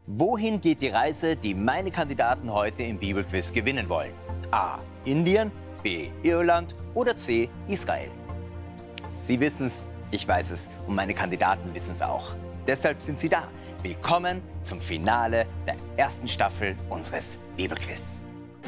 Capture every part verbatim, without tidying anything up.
Wohin geht die Reise, die meine Kandidaten heute im Bibelquiz gewinnen wollen? A. Indien, B. Irland oder C. Israel? Sie wissen es, ich weiß es und meine Kandidaten wissen es auch. Deshalb sind sie da. Willkommen zum Finale der ersten Staffel unseres Bibelquiz.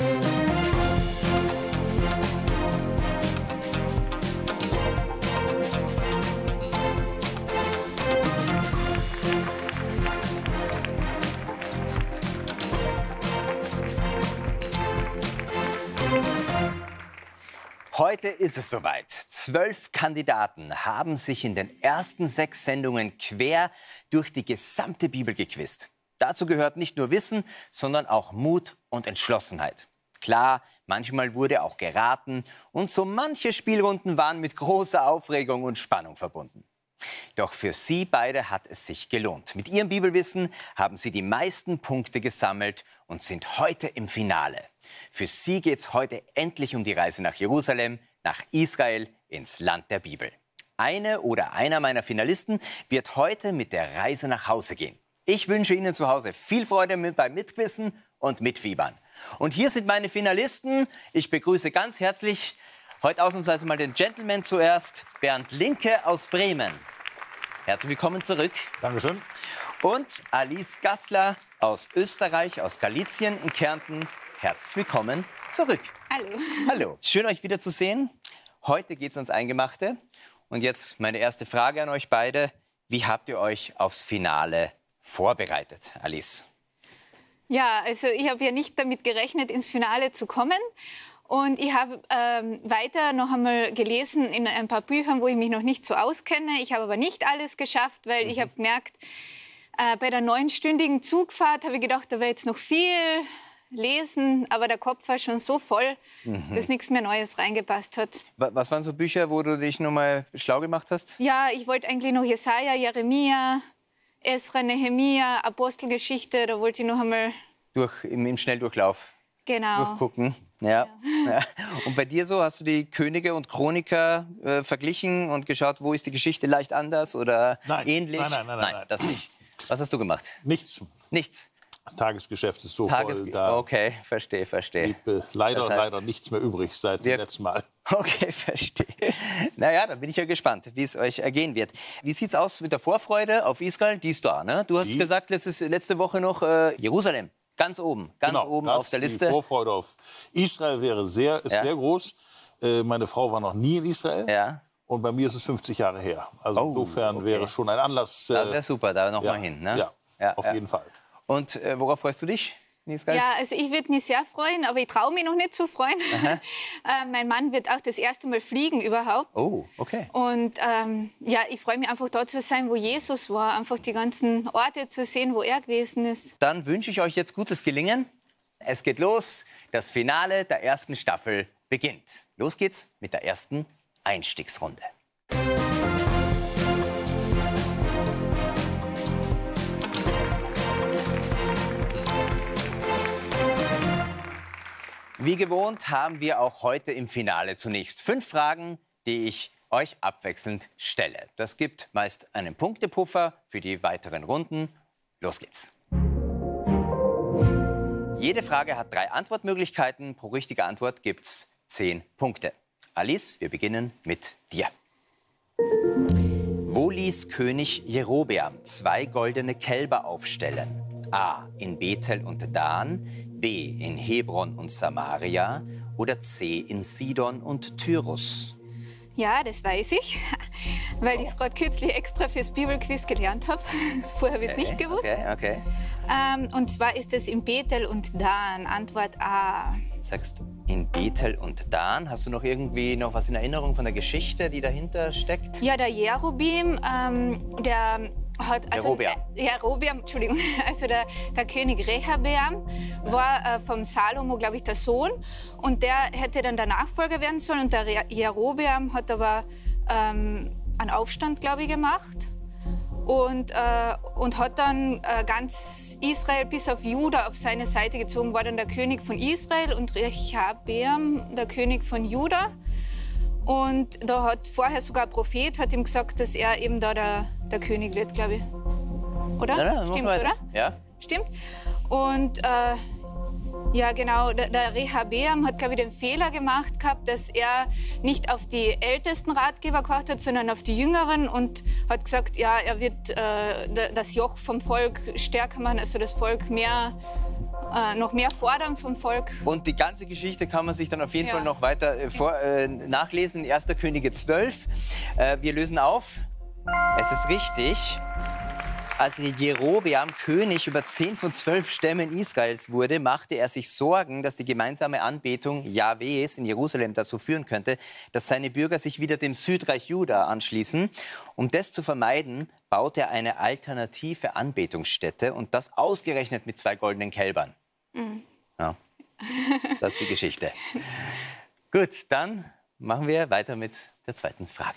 Heute ist es soweit. Zwölf Kandidaten haben sich in den ersten sechs Sendungen quer durch die gesamte Bibel gequizt. Dazu gehört nicht nur Wissen, sondern auch Mut und Entschlossenheit. Klar, manchmal wurde auch geraten und so manche Spielrunden waren mit großer Aufregung und Spannung verbunden. Doch für Sie beide hat es sich gelohnt. Mit Ihrem Bibelwissen haben Sie die meisten Punkte gesammelt und sind heute im Finale. Für Sie geht es heute endlich um die Reise nach Jerusalem, nach Israel, ins Land der Bibel. Eine oder einer meiner Finalisten wird heute mit der Reise nach Hause gehen. Ich wünsche Ihnen zu Hause viel Freude mit, beim Mitquissen und Mitfiebern. Und hier sind meine Finalisten. Ich begrüße ganz herzlich heute ausnahmsweise mal den Gentleman zuerst, Bernd Linke aus Bremen. Herzlich willkommen zurück. Dankeschön. Und Alice Gassler aus Österreich, aus Galizien in Kärnten. Herzlich willkommen zurück. Hallo. Hallo. Schön, euch wieder zu sehen. Heute geht es ans Eingemachte. Und jetzt meine erste Frage an euch beide. Wie habt ihr euch aufs Finale vorbereitet, Alice? Ja, also ich habe ja nicht damit gerechnet, ins Finale zu kommen. Und ich habe ähm, weiter noch einmal gelesen in ein paar Büchern, wo ich mich noch nicht so auskenne. Ich habe aber nicht alles geschafft, weil mhm. ich habe gemerkt, äh, bei der neunstündigen Zugfahrt habe ich gedacht, da wäre jetzt noch viel lesen, aber der Kopf war schon so voll, mhm. dass nichts mehr Neues reingepasst hat. Was waren so Bücher, wo du dich noch mal schlau gemacht hast? Ja, ich wollte eigentlich noch Jesaja, Jeremia, Esra, Nehemia, Apostelgeschichte, da wollte ich noch einmal durch im, im Schnelldurchlauf genau. durchgucken. Ja. Ja. Ja. Und bei dir so, hast du die Könige und Chroniker äh, verglichen und geschaut, wo ist die Geschichte leicht anders oder nein. ähnlich? Nein, nein, nein, nein, nein, das nicht. Was hast du gemacht? Nichts. Nichts. Das Tagesgeschäft ist so Tages voll, da okay, verstehe, verstehe. blieb leider, das heißt, leider nichts mehr übrig seit dem letzten Mal. Okay, verstehe. Naja, dann bin ich ja gespannt, wie es euch ergehen wird. Wie sieht's aus mit der Vorfreude auf Israel? Die ist da, ne? Du hast die? gesagt, letztes, letzte Woche noch äh, Jerusalem, ganz oben, ganz genau, oben das, auf der Liste. Die Vorfreude auf Israel wäre sehr, ist ja. sehr groß. Äh, meine Frau war noch nie in Israel. Ja. Und bei mir ist es fünfzig Jahre her. Also oh, insofern okay. wäre schon ein Anlass. Äh, das wäre super, da noch ja, mal hin. Ne? Ja, ja, auf ja. jeden Fall. Und äh, worauf freust du dich? Ja, also ich würde mich sehr freuen, aber ich traue mich noch nicht zu freuen. äh, mein Mann wird auch das erste Mal fliegen überhaupt. Oh, okay. Und ähm, ja, ich freue mich einfach dort zu sein, wo Jesus war, einfach die ganzen Orte zu sehen, wo er gewesen ist. Dann wünsche ich euch jetzt gutes Gelingen. Es geht los, das Finale der ersten Staffel beginnt. Los geht's mit der ersten Einstiegsrunde. Wie gewohnt haben wir auch heute im Finale zunächst fünf Fragen, die ich euch abwechselnd stelle. Das gibt meist einen Punktepuffer für die weiteren Runden. Los geht's. Jede Frage hat drei Antwortmöglichkeiten. Pro richtige Antwort gibt's zehn Punkte. Alice, wir beginnen mit dir. Wo ließ König Jerobeam zwei goldene Kälber aufstellen? A. In Bethel und Dan, B. in Hebron und Samaria oder C. in Sidon und Tyrus? Ja, das weiß ich, weil oh. ich es gerade kürzlich extra fürs Bibelquiz gelernt habe. Vorher habe ich es okay, nicht gewusst. Okay, okay. Ähm, und zwar ist es in Bethel und Dan. Antwort A. Du sagst in Bethel und Dan. Hast du noch irgendwie noch was in Erinnerung von der Geschichte, die dahinter steckt? Ja, der Jerobeam, ähm, der hat... Also, Jerobeam. Äh, Jerobeam, Entschuldigung. Also der, der König Rehabeam war äh, vom Salomo, glaube ich, der Sohn. Und der hätte dann der Nachfolger werden sollen. Und der Re Jerobeam hat aber ähm, einen Aufstand, glaube ich, gemacht. Und, äh, und hat dann äh, ganz Israel bis auf Juda auf seine Seite gezogen, war dann der König von Israel und Rehabeam der König von Juda. Und da hat vorher sogar ein Prophet hat ihm gesagt, dass er eben da der, der König wird, glaube ich. Oder? Ja, ja, Stimmt, weiter. oder? Ja. stimmt. Und äh, ja, genau, der, der Rehabeam hat, glaube ich, den Fehler gemacht gehabt, dass er nicht auf die ältesten Ratgeber gehört hat, sondern auf die jüngeren und hat gesagt, ja, er wird äh, das Joch vom Volk stärker machen, also das Volk mehr, äh, noch mehr fordern vom Volk. Und die ganze Geschichte kann man sich dann auf jeden Ja. Fall noch weiter äh, vor, äh, nachlesen in erster Könige zwölf. Äh, wir lösen auf. Es ist richtig. Als Jerobeam König über zehn von zwölf Stämmen Israels wurde, machte er sich Sorgen, dass die gemeinsame Anbetung Jahwes in Jerusalem dazu führen könnte, dass seine Bürger sich wieder dem Südreich Juda anschließen. Um das zu vermeiden, baute er eine alternative Anbetungsstätte und das ausgerechnet mit zwei goldenen Kälbern. Mhm. Ja, das ist die Geschichte. Gut, dann machen wir weiter mit der zweiten Frage.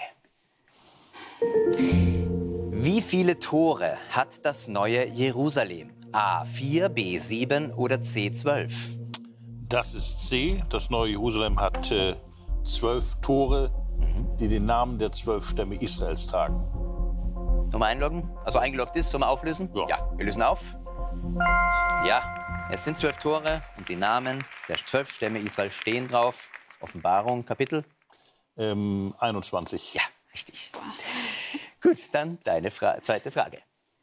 Wie viele Tore hat das neue Jerusalem? A vier, B sieben oder C zwölf? Das ist C. Das neue Jerusalem hat äh, zwölf Tore, die den Namen der zwölf Stämme Israels tragen. Sollen wir einloggen? Also eingeloggt ist, sollen wir auflösen? Ja. Ja, wir lösen auf. Ja, es sind zwölf Tore und die Namen der zwölf Stämme Israels stehen drauf. Offenbarung, Kapitel? Ähm, einundzwanzig. Ja, richtig. Gut, dann deine Fra- zweite Frage.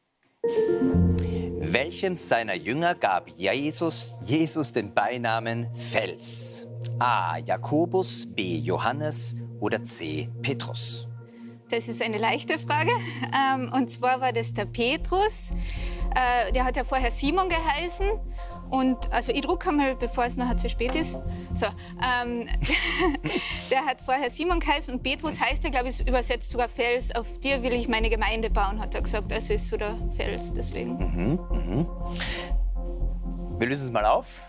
Welchem seiner Jünger gab Jesus, Jesus den Beinamen Fels? A. Jakobus, B. Johannes oder C. Petrus? Das ist eine leichte Frage. Ähm, und zwar war das der Petrus. Äh, der hat ja vorher Simon geheißen. Und also ich drucke mal, bevor es nachher zu spät ist. So, ähm, der hat vorher Simon geheißen und Petrus heißt er, glaube ich, übersetzt sogar Fels. Auf dir will ich meine Gemeinde bauen, hat er gesagt. Also ist so der Fels, deswegen. Mhm, mhm. Wir lösen es mal auf.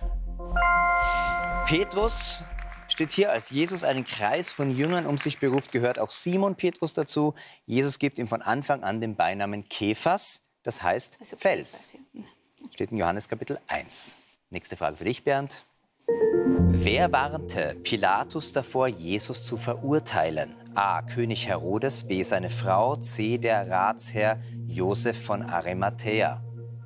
Petrus steht hier, als Jesus einen Kreis von Jüngern um sich beruft, gehört auch Simon Petrus dazu. Jesus gibt ihm von Anfang an den Beinamen Kephas, das heißt Also Fels. Steht in Johannes Kapitel eins. Nächste Frage für dich, Bernd. Wer warnte Pilatus davor, Jesus zu verurteilen? A. König Herodes, B. seine Frau, C. der Ratsherr Josef von Arimathäa.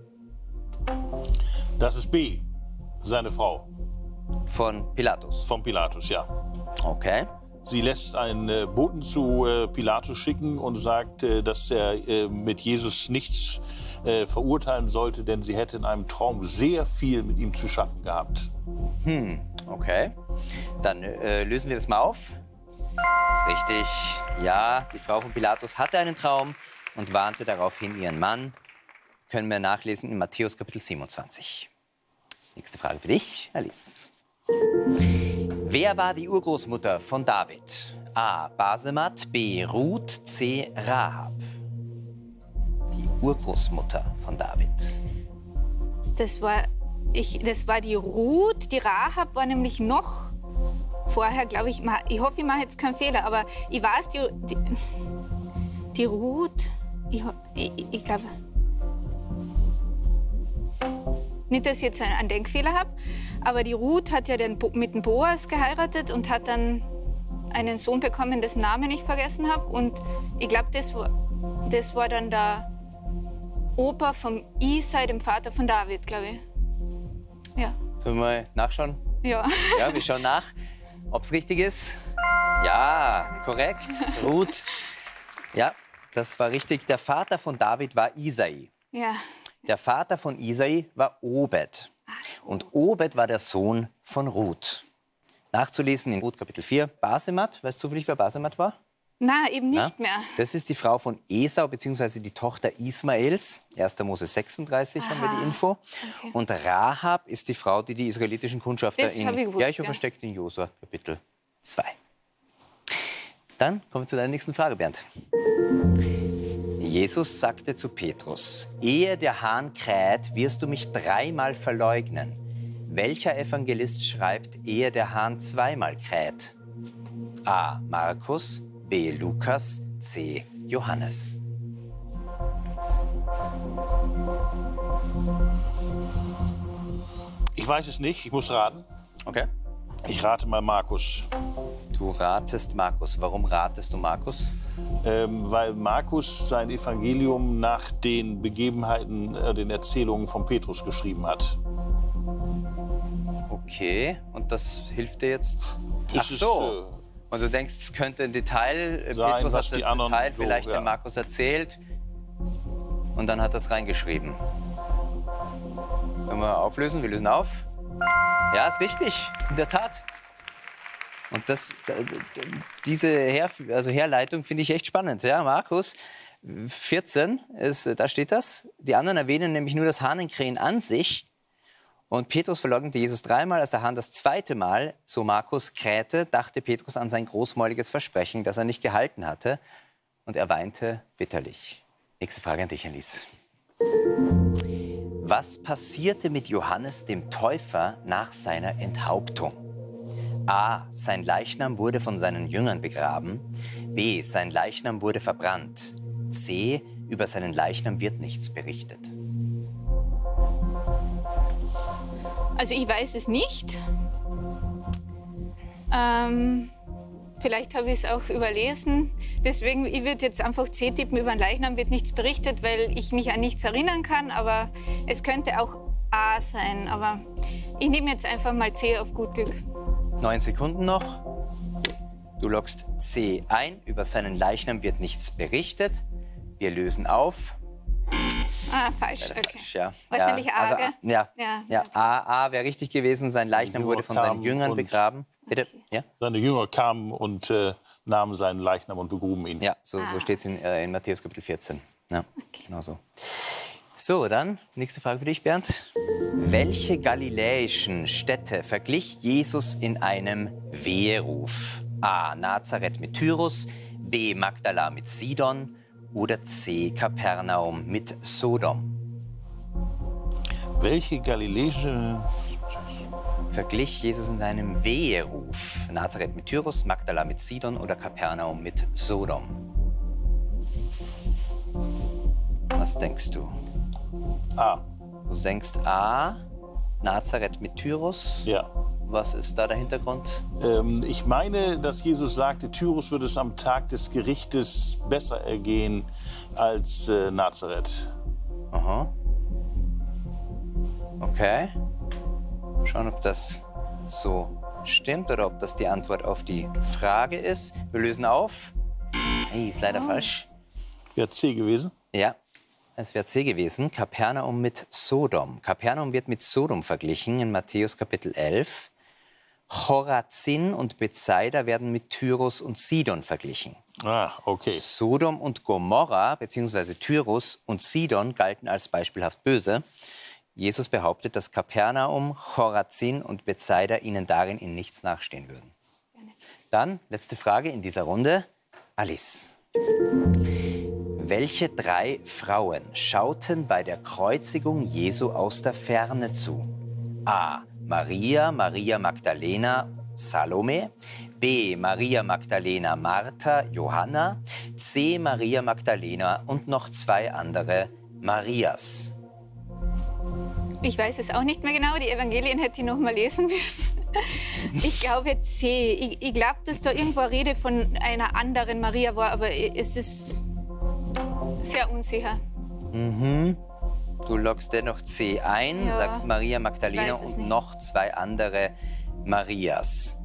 Das ist B. Seine Frau. Von Pilatus. Von Pilatus, ja. Okay. Sie lässt einen äh, Boten zu äh, Pilatus schicken und sagt, äh, dass er äh, mit Jesus nichts äh, verurteilen sollte, denn sie hätte in einem Traum sehr viel mit ihm zu schaffen gehabt. Hm, okay. Dann äh, lösen wir das mal auf. Das ist richtig. Ja, die Frau von Pilatus hatte einen Traum und warnte daraufhin ihren Mann. Können wir nachlesen in Matthäus Kapitel siebenundzwanzig. Nächste Frage für dich, Alice. Wer war die Urgroßmutter von David? A. Basemat, B. Ruth, C. Rahab. Die Urgroßmutter von David. Das war, ich, das war die Ruth. Die Rahab war nämlich noch vorher, glaube ich. Ich hoffe, ich mache jetzt keinen Fehler, aber ich weiß, die, die, die Ruth. Ich, ich, ich glaube. Nicht, dass ich jetzt einen Denkfehler habe, aber die Ruth hat ja den Bo mit dem Boas geheiratet und hat dann einen Sohn bekommen, dessen Namen ich vergessen habe. Und ich glaube, das war, das war dann der Opa vom Isai, dem Vater von David, glaube ich. Ja. Sollen wir mal nachschauen? Ja. Ja, wir schauen nach, ob es richtig ist. Ja, korrekt. Ruth. Ja, das war richtig. Der Vater von David war Isai. Ja. Der Vater von Isai war Obed. Und Obed war der Sohn von Ruth. Nachzulesen in Ruth Kapitel vier. Basemat, weißt du zufällig, wer Basemat war? Na, eben nicht Na? mehr. Das ist die Frau von Esau, beziehungsweise die Tochter Ismaels. erster Mose sechsunddreißig haben wir die Info. Okay. Und Rahab ist die Frau, die die israelitischen Kundschafter Das in hab ich gewusst, Jericho ja. versteckt, in Josua Kapitel zwei. Dann kommen wir zu deiner nächsten Frage, Bernd. Jesus sagte zu Petrus, ehe der Hahn kräht, wirst du mich dreimal verleugnen. Welcher Evangelist schreibt, ehe der Hahn zweimal kräht? A. Markus, B. Lukas, C. Johannes. Ich weiß es nicht, ich muss raten. Okay. Ich rate mal Markus. Du ratest Markus. Warum ratest du Markus? ähm, weil Markus sein Evangelium nach den Begebenheiten, äh, den Erzählungen von Petrus geschrieben hat. Okay, und das hilft dir jetzt? Ach Das ist, so. äh, Und du denkst, es könnte ein Detail, äh, sein, Petrus was hat die das anderen Detail so, vielleicht ja. dem Markus erzählt und dann hat er es reingeschrieben. Können wir auflösen? Wir lösen auf. Ja, ist richtig, in der Tat. Und das, da- da- diese Her also Herleitung finde ich echt spannend. Ja, Markus vierzehn, ist, da steht das. Die anderen erwähnen nämlich nur das Hahnenkrähen an sich. Und Petrus verleugnete Jesus dreimal. Als der Hahn das zweite Mal, so Markus, krähte, dachte Petrus an sein großmäuliges Versprechen, das er nicht gehalten hatte. Und er weinte bitterlich. Nächste Frage an dich, Alice. Was passierte mit Johannes dem Täufer nach seiner Enthauptung? A. Sein Leichnam wurde von seinen Jüngern begraben. B. Sein Leichnam wurde verbrannt. C. Über seinen Leichnam wird nichts berichtet. Also ich weiß es nicht. Ähm, vielleicht habe ich es auch überlesen. Deswegen, ich würde jetzt einfach C tippen, über den Leichnam wird nichts berichtet, weil ich mich an nichts erinnern kann. Aber es könnte auch A sein. Aber ich nehme jetzt einfach mal C auf gut Glück. Neun Sekunden noch. Du loggst C ein. Über seinen Leichnam wird nichts berichtet. Wir lösen auf. Ah, falsch. Leider Okay. falsch, ja. Wahrscheinlich ja, A, also, gell? Ja, Ja. ja. A, A wäre richtig gewesen. Sein Leichnam Jünger wurde von seinen kamen Jüngern und- begraben. Bitte? Ja, Seine Jünger kamen und äh, nahmen seinen Leichnam und begruben ihn. ja so, Ah. so steht es in, äh, in Matthäus Kapitel vierzehn. Ja, genau so. So, dann nächste Frage für dich, Bernd. Welche galiläischen Städte verglich Jesus in einem Weheruf? A. Nazareth mit Tyrus, B. Magdala mit Sidon oder C. Kapernaum mit Sodom? Welche galiläische... Verglich Jesus in seinem Weheruf? Nazareth mit Tyrus, Magdala mit Sidon oder Kapernaum mit Sodom? Was denkst du? A. Du denkst A, Nazareth mit Tyrus. Ja. Was ist da der Hintergrund? Ähm, ich meine, dass Jesus sagte, Tyrus würde es am Tag des Gerichtes besser ergehen als äh, Nazareth. Aha. Okay. Schauen, ob das so stimmt oder ob das die Antwort auf die Frage ist. Wir lösen auf. Hey, ist leider falsch. Wäre C gewesen. Ja, es wäre C gewesen. Kapernaum mit Sodom. Kapernaum wird mit Sodom verglichen in Matthäus Kapitel elf. Chorazin und Bethsaida werden mit Tyrus und Sidon verglichen. Ah, okay. Sodom und Gomorra bzw. Tyrus und Sidon galten als beispielhaft böse. Jesus behauptet, dass Kapernaum, Chorazin und Bethsaida ihnen darin in nichts nachstehen würden. Dann, letzte Frage in dieser Runde. Alice. Welche drei Frauen schauten bei der Kreuzigung Jesu aus der Ferne zu? A. Maria, Maria Magdalena, Salome. B. Maria Magdalena, Martha, Johanna. C. Maria Magdalena und noch zwei andere Marias. Ich weiß es auch nicht mehr genau. Die Evangelien hätte ich noch mal lesen müssen. Ich glaube C. Ich, ich glaube, dass da irgendwo eine Rede von einer anderen Maria war, aber es ist sehr unsicher. Mhm. Du loggst dennoch C ein, Ja, sagst Maria ich Magdalena weiß es und nicht. noch zwei andere Marias.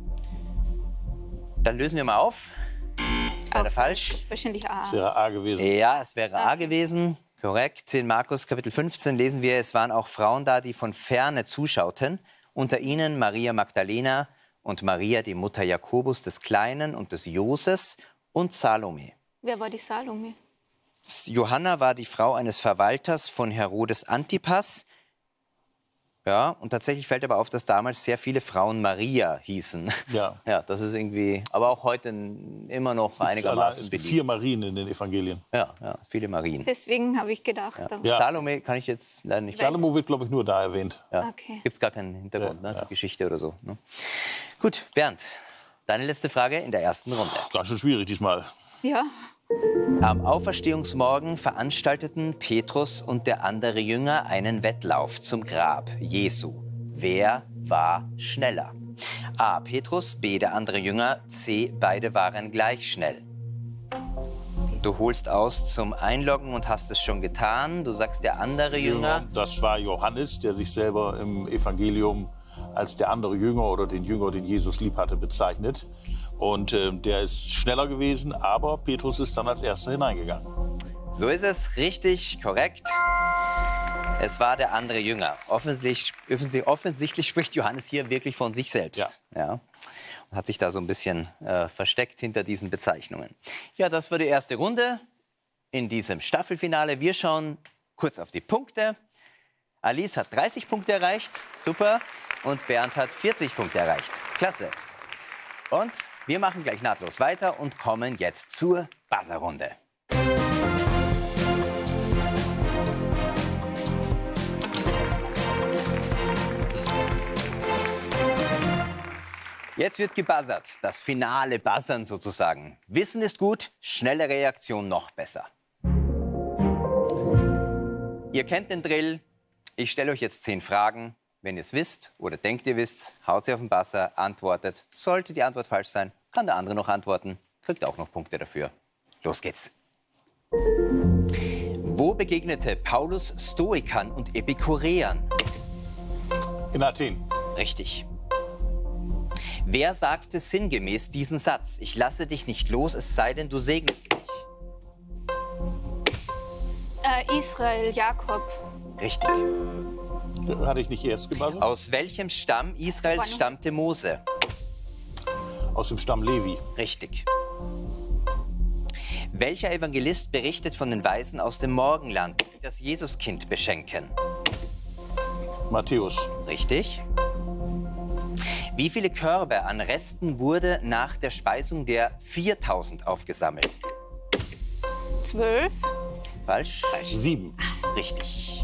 Dann lösen wir mal auf. Ist leider Auch falsch. Wahrscheinlich A. Das wäre A gewesen. Ja, es wäre A Okay. gewesen. Korrekt. In Markus Kapitel fünfzehn lesen wir, es waren auch Frauen da, die von Ferne zuschauten. Unter ihnen Maria Magdalena und Maria, die Mutter Jakobus des Kleinen und des Joses und Salome. Wer war die Salome? Johanna war die Frau eines Verwalters von Herodes Antipas. Ja, und tatsächlich fällt aber auf, dass damals sehr viele Frauen Maria hießen. Ja. Ja, das ist irgendwie, aber auch heute immer noch einigermaßen Es gibt beliebt. vier Marien in den Evangelien. Ja, ja, viele Marien. Deswegen habe ich gedacht. aber- Ja. Salome kann ich jetzt leider nicht sagen. Salomo wird, glaube ich, nur da erwähnt. Ja. Okay. Gibt es gar keinen Hintergrund, Ja, ne, zur ja. Geschichte oder so. Ne? Gut, Bernd, deine letzte Frage in der ersten Runde. Ganz schön schwierig diesmal. Ja. Am Auferstehungsmorgen veranstalteten Petrus und der andere Jünger einen Wettlauf zum Grab Jesu. Wer war schneller? A. Petrus, B. der andere Jünger, C. beide waren gleich schnell. Du holst aus zum Einloggen und hast es schon getan. Du sagst, der andere Jünger. Das war Johannes, der sich selber im Evangelium als der andere Jünger oder den Jünger, den Jesus lieb hatte, bezeichnet. Und äh, der ist schneller gewesen, aber Petrus ist dann als Erster hineingegangen. So ist es, richtig, korrekt. Es war der andere Jünger. Offensichtlich, offensichtlich, offensichtlich spricht Johannes hier wirklich von sich selbst. Ja. Ja. Und hat sich da so ein bisschen äh, versteckt hinter diesen Bezeichnungen. Ja, das war die erste Runde in diesem Staffelfinale. Wir schauen kurz auf die Punkte. Alice hat dreißig Punkte erreicht, super. Und Bernd hat vierzig Punkte erreicht, klasse. Und wir machen gleich nahtlos weiter und kommen jetzt zur Buzzer-Runde. Jetzt wird gebuzzert, das finale Buzzern sozusagen. Wissen ist gut, schnelle Reaktion noch besser. Ihr kennt den Drill. Ich stelle euch jetzt zehn Fragen. Wenn ihr es wisst oder denkt, ihr wisst, haut sie auf den Buzzer, antwortet. Sollte die Antwort falsch sein, kann der andere noch antworten. Kriegt auch noch Punkte dafür. Los geht's. Wo begegnete Paulus Stoikern und Epikureern? In Athen. Richtig. Wer sagte sinngemäß diesen Satz? Ich lasse dich nicht los, es sei denn, du segnest mich. Äh, Israel, Jakob. Richtig. Hatte ich nicht erst gebuzzert? Aus welchem Stamm Israels stammte Mose? Aus dem Stamm Levi. Richtig. Welcher Evangelist berichtet von den Weisen aus dem Morgenland, die das Jesuskind beschenken? Matthäus. Richtig. Wie viele Körbe an Resten wurde nach der Speisung der viertausend aufgesammelt? Zwölf. Falsch. Sieben. Richtig.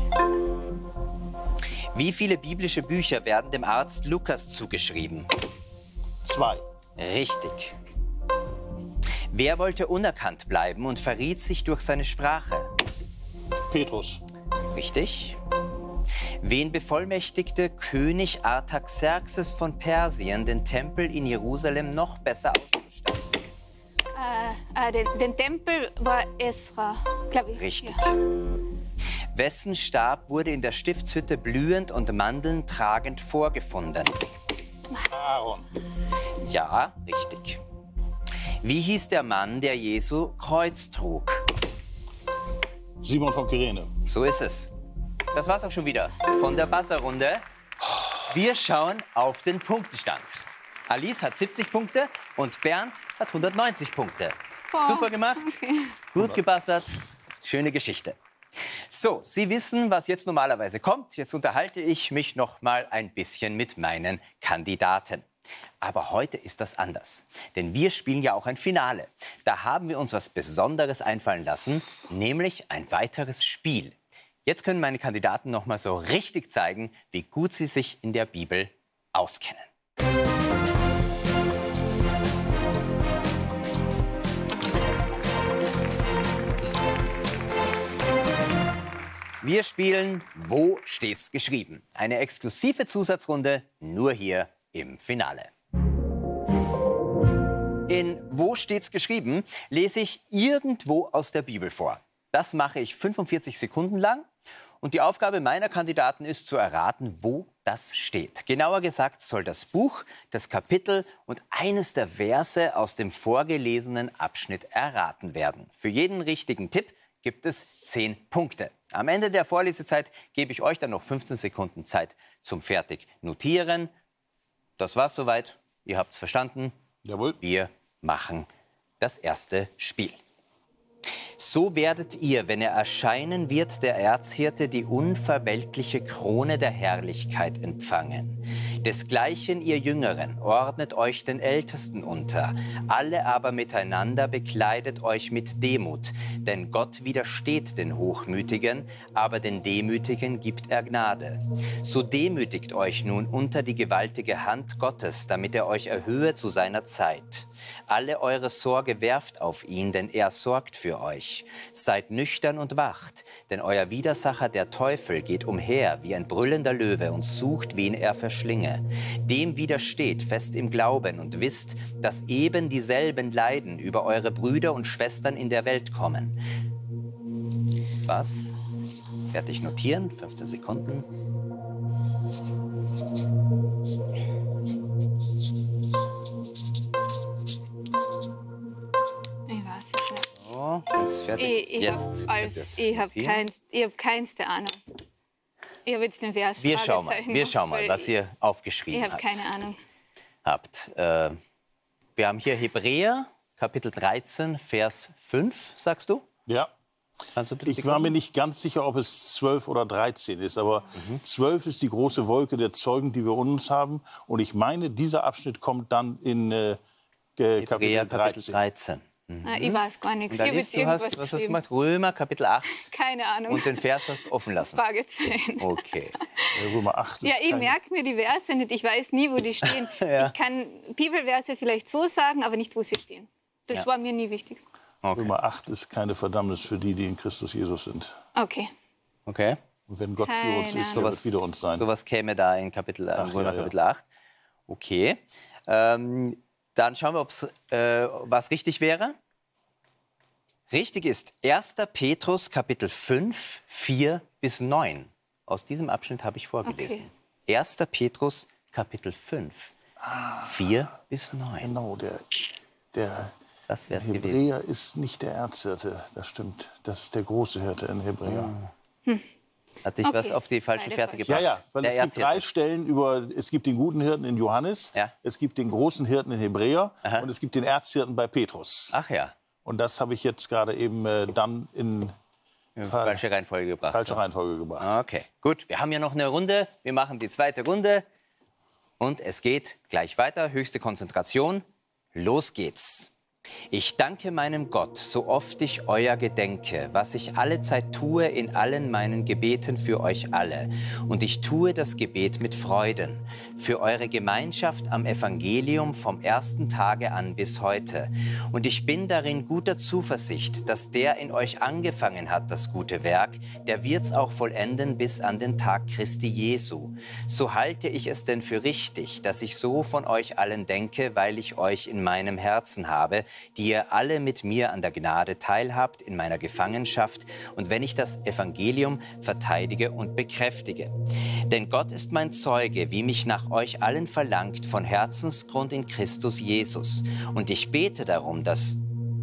Wie viele biblische Bücher werden dem Arzt Lukas zugeschrieben? Zwei. Richtig. Wer wollte unerkannt bleiben und verriet sich durch seine Sprache? Petrus. Richtig. Wen bevollmächtigte König Artaxerxes von Persien, den Tempel in Jerusalem noch besser auszustatten? Äh, äh, den, den Tempel war Esra, glaube ich. Richtig. Ja. Wessen Stab wurde in der Stiftshütte blühend und Mandeln tragend vorgefunden? Aaron. Ja, richtig. Wie hieß der Mann, der Jesu Kreuz trug? Simon von Kyrene. So ist es. Das war's auch schon wieder von der Buzzer-Runde. Wir schauen auf den Punktestand. Alice hat siebzig Punkte und Bernd hat hundertneunzig Punkte. Boah, Super gemacht, okay. gut gebuzzert, schöne Geschichte. So, Sie wissen, was jetzt normalerweise kommt. Jetzt unterhalte ich mich noch mal ein bisschen mit meinen Kandidaten. Aber heute ist das anders, denn wir spielen ja auch ein Finale. Da haben wir uns was Besonderes einfallen lassen, nämlich ein weiteres Spiel. Jetzt können meine Kandidaten noch mal so richtig zeigen, wie gut sie sich in der Bibel auskennen. Wir spielen Wo steht's geschrieben? Eine exklusive Zusatzrunde nur hier im Finale. In Wo steht's geschrieben lese ich irgendwo aus der Bibel vor. Das mache ich fünfundvierzig Sekunden lang. Und die Aufgabe meiner Kandidaten ist zu erraten, wo das steht. Genauer gesagt soll das Buch, das Kapitel und eines der Verse aus dem vorgelesenen Abschnitt erraten werden. Für jeden richtigen Tipp gibt es zehn Punkte. Am Ende der Vorlesezeit gebe ich euch dann noch fünfzehn Sekunden Zeit zum fertig notieren. Das war's soweit. Ihr habt's verstanden. Jawohl. Wir machen das erste Spiel. So werdet ihr, wenn er erscheinen wird, der Erzhirte, die unverweltliche Krone der Herrlichkeit empfangen. Desgleichen ihr Jüngeren, ordnet euch den Ältesten unter. Alle aber miteinander bekleidet euch mit Demut. Denn Gott widersteht den Hochmütigen, aber den Demütigen gibt er Gnade. So demütigt euch nun unter die gewaltige Hand Gottes, damit er euch erhöhe zu seiner Zeit. Alle eure Sorge werft auf ihn, denn er sorgt für euch. Seid nüchtern und wacht, denn euer Widersacher, der Teufel, geht umher wie ein brüllender Löwe und sucht, wen er verschlinge. Dinge. Dem widersteht fest im Glauben und wisst, dass eben dieselben Leiden über eure Brüder und Schwestern in der Welt kommen. Das war's. Fertig notieren, fünfzehn Sekunden. Ich weiß es nicht. So, jetzt fertig. Ich, ich jetzt habe hab keins, ich hab keinste Ahnung. Ich habe jetzt den Vers. Wir schauen mal, wir schauen mal, was ihr aufgeschrieben habt. Ich habe habt. keine Ahnung. Habt. Äh, wir haben hier Hebräer, Kapitel dreizehn, Vers fünf, sagst du? Ja. Kannst du bitte Ich war mir nicht ganz sicher, ob es zwölf oder dreizehn ist, aber zwölf ist die große Wolke der Zeugen, die wir um uns haben. Und ich meine, dieser Abschnitt kommt dann in äh, Hebräer, Kapitel Kapitel dreizehn. dreizehn. Ah, ich weiß gar nichts. Und Ich da habe liest jetzt du, hast, irgendwas was hast du geschrieben. gemacht? Römer, Kapitel acht. Keine Ahnung. Und den Vers hast du offen lassen. Fragezeichen. Okay. Äh, Römer acht ist Ja, ich kein- merke mir die Verse nicht. Ich weiß nie, wo die stehen. Ja. Ich kann Bibelverse vielleicht so sagen, aber nicht, wo sie stehen. Das Ja. war mir nie wichtig. Okay. Römer acht ist keine Verdammnis für die, die in Christus Jesus sind. Okay. okay. Und wenn Gott für uns Keine ist, der Ahnung. wird wieder uns sein. Sowas käme da in Kapitel, äh, Ach, Römer ja, ja. Kapitel acht. Okay. Ähm, dann schauen wir, ob's, äh, was richtig wäre. Richtig ist erster Petrus Kapitel fünf, vier bis neun. Aus diesem Abschnitt habe ich vorgelesen. Okay. erster Petrus Kapitel fünf, vier bis neun. Genau, der, der Das wäre es gewesen. Hebräer ist nicht der Erzhirte, das stimmt. Das ist der große Hirte in Hebräer. Hat sich Okay. was auf die falsche Beide Fährte falsch. Ja, gebracht. ja, weil Der es gibt drei Erzhirte. Stellen über, es gibt den guten Hirten in Johannes, Ja. es gibt den großen Hirten in Hebräer Aha. und es gibt den Erzhirten bei Petrus. Ach ja, Und das habe ich jetzt gerade eben äh, dann in in falsche Reihenfolge gebracht. falsche Reihenfolge gebracht. Okay, gut. Wir haben ja noch eine Runde. Wir machen die zweite Runde. Und es geht gleich weiter. Höchste Konzentration. Los geht's. Ich danke meinem Gott, so oft ich euer gedenke, was ich allezeit tue in allen meinen Gebeten für euch alle. Und ich tue das Gebet mit Freuden, für eure Gemeinschaft am Evangelium vom ersten Tage an bis heute. Und ich bin darin guter Zuversicht, dass der in euch angefangen hat, das gute Werk, der wird's auch vollenden bis an den Tag Christi Jesu. So halte ich es denn für richtig, dass ich so von euch allen denke, weil ich euch in meinem Herzen habe, die ihr alle mit mir an der Gnade teilhabt in meiner Gefangenschaft und wenn ich das Evangelium verteidige und bekräftige. Denn Gott ist mein Zeuge, wie mich nach euch allen verlangt, von Herzensgrund in Christus Jesus. Und ich bete darum, dass...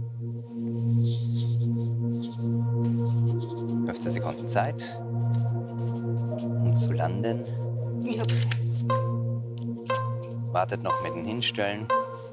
fünfzehn Sekunden Zeit, um zu landen. Ich hab's. Wartet noch mit den Hinstellen.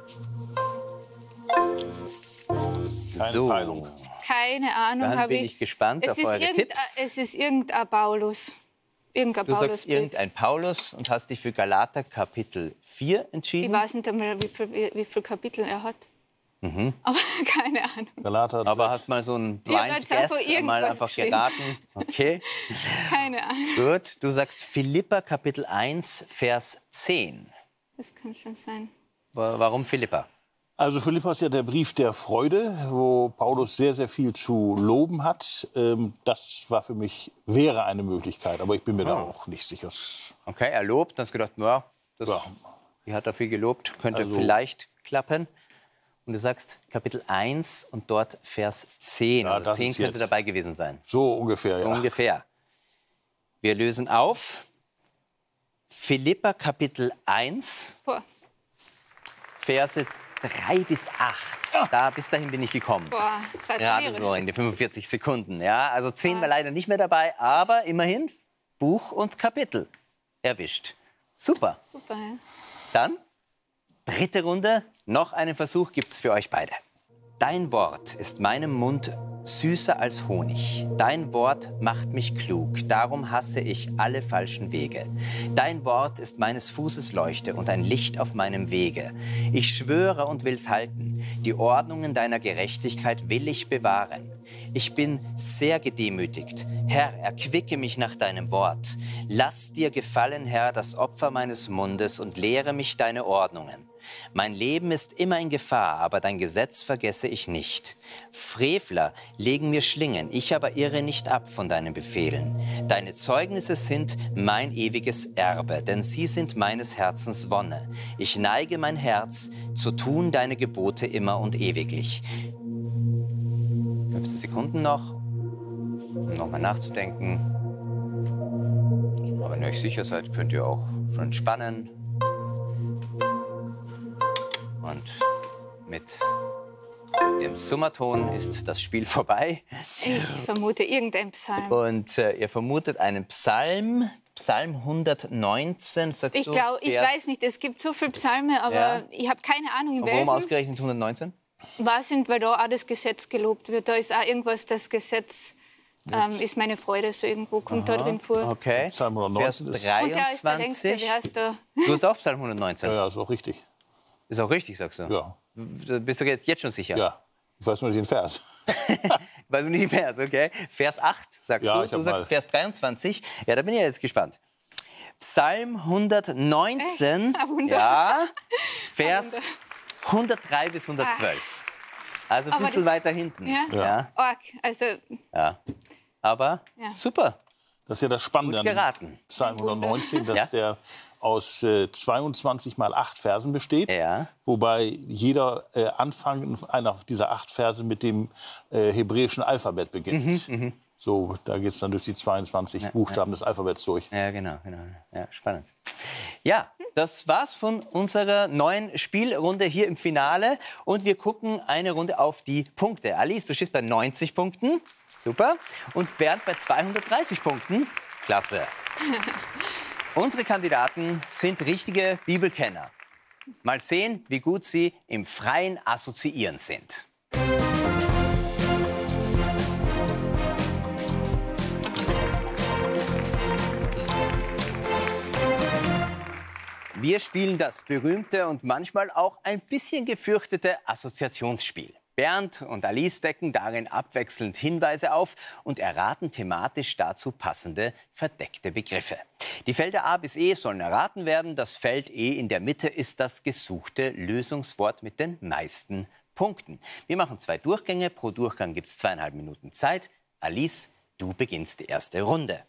Keine so. Peilung. Keine Ahnung. Dann hab bin ich ich gespannt es auf ist eure irgendein- Tipps. Es ist irgendein Paulus. Irgendein Du Paulus. sagst irgendein Paulus und hast dich für Galater Kapitel vier Ich entschieden. weiß nicht einmal, wie viel, wie, wie viel Kapitel er hat. Aber keine Ahnung. Galater Aber sechs. hast mal so ein Ich hab Blind jetzt einfach Guess mal irgendwas einfach geschrieben. geraten. Okay, Keine Ahnung. gut. Du sagst Philippa Kapitel eins, Vers zehn. Das kann schon sein. Wa- Warum Philippa? Also Philippa ist ja der Brief der Freude, wo Paulus sehr, sehr viel zu loben hat. Ähm, das war für mich, wäre eine Möglichkeit, aber ich bin mir da auch nicht sicher. Okay, er lobt. Dann hast du gedacht, na, das, Ja. die hat er viel gelobt. Könnte Also- vielleicht klappen. Und du sagst Kapitel eins und dort Vers zehn. Ja, Oder das zehn ist könnte jetzt- dabei gewesen sein. So ungefähr, ja. Ungefähr. Wir lösen auf. Philippa Kapitel eins, Boah, Verse drei bis acht. Da, bis dahin bin ich gekommen. boah, Gerade gratuliere. so in den fünfundvierzig Sekunden. Ja, also zehn war leider nicht mehr dabei, aber immerhin Buch und Kapitel erwischt. Super. Super, ja. Dann dritte Runde. Noch einen Versuch gibt's für euch beide. Dein Wort ist meinem Mund süßer als Honig. Dein Wort macht mich klug, darum hasse ich alle falschen Wege. Dein Wort ist meines Fußes Leuchte und ein Licht auf meinem Wege. Ich schwöre und will's halten, die Ordnungen deiner Gerechtigkeit will ich bewahren. Ich bin sehr gedemütigt. Herr, erquicke mich nach deinem Wort. Lass dir gefallen, Herr, das Opfer meines Mundes und lehre mich deine Ordnungen. Mein Leben ist immer in Gefahr, aber dein Gesetz vergesse ich nicht. Frevler legen mir Schlingen, ich aber irre nicht ab von deinen Befehlen. Deine Zeugnisse sind mein ewiges Erbe, denn sie sind meines Herzens Wonne. Ich neige mein Herz zu tun deine Gebote immer und ewiglich. fünfzehn Sekunden noch, um nochmal nachzudenken. Aber wenn ihr euch sicher seid, könnt ihr auch schon entspannen. Und mit dem Summerton ist das Spiel vorbei. Ich vermute irgendein Psalm. Und äh, ihr vermutet einen Psalm, Psalm hundertneunzehn. Sagst Ich du, glaube, ich Vers- weiß nicht, es gibt so viele Psalme, aber Ja. ich habe keine Ahnung, in Und warum welchem. ausgerechnet hundertneunzehn? Was sind, weil da auch das Gesetz gelobt wird. Da ist auch irgendwas, das Gesetz ähm, ist meine Freude, so irgendwo kommt da drin vor. Okay. Psalm Vers hundertneunzehn ist- Und der ist der längste, dreiundzwanzig. wer heißt der? Du hast auch Psalm hundertneunzehn. Ja, ja, ist auch richtig. Ist auch richtig, sagst du? Ja, Bist du jetzt, jetzt schon sicher? ja. Ich weiß nur nicht den Vers. Weißt du nicht Vers, okay? Vers acht, sagst Ja, du. ich Du hab sagst mal. Vers dreiundzwanzig. Ja, da bin ich jetzt gespannt. Psalm hundertneunzehn. Ah, Wunder. Ja. Vers hundertdrei bis hundertzwölf. Also ein Aber bisschen das- weiter hinten. Ja? Ja. Org. Also, ja. Aber Ja. super. Das ist ja das Spannende Gut an geraten. Psalm hundertneunzehn, dass Ja. der aus äh, zweiundzwanzig mal acht Versen besteht. Ja. Wobei jeder äh, Anfang einer dieser acht Verse mit dem äh, hebräischen Alphabet beginnt. Mhm, So, da geht es dann durch die zweiundzwanzig Buchstaben des Alphabets durch. Ja, genau, genau. Ja, spannend. Ja, das war's von unserer neuen Spielrunde hier im Finale. Und wir gucken eine Runde auf die Punkte. Alice, du stehst bei neunzig Punkten. Super. Und Bernd bei zweihundertdreißig Punkten. Klasse. Unsere Kandidaten sind richtige Bibelkenner. Mal sehen, wie gut sie im freien Assoziieren sind. Wir spielen das berühmte und manchmal auch ein bisschen gefürchtete Assoziationsspiel. Bernd und Alice decken darin abwechselnd Hinweise auf und erraten thematisch dazu passende verdeckte Begriffe. Die Felder A bis E sollen erraten werden. Das Feld E in der Mitte ist das gesuchte Lösungswort mit den meisten Punkten. Wir machen zwei Durchgänge. Pro Durchgang gibt es zweieinhalb Minuten Zeit. Alice, du beginnst die erste Runde.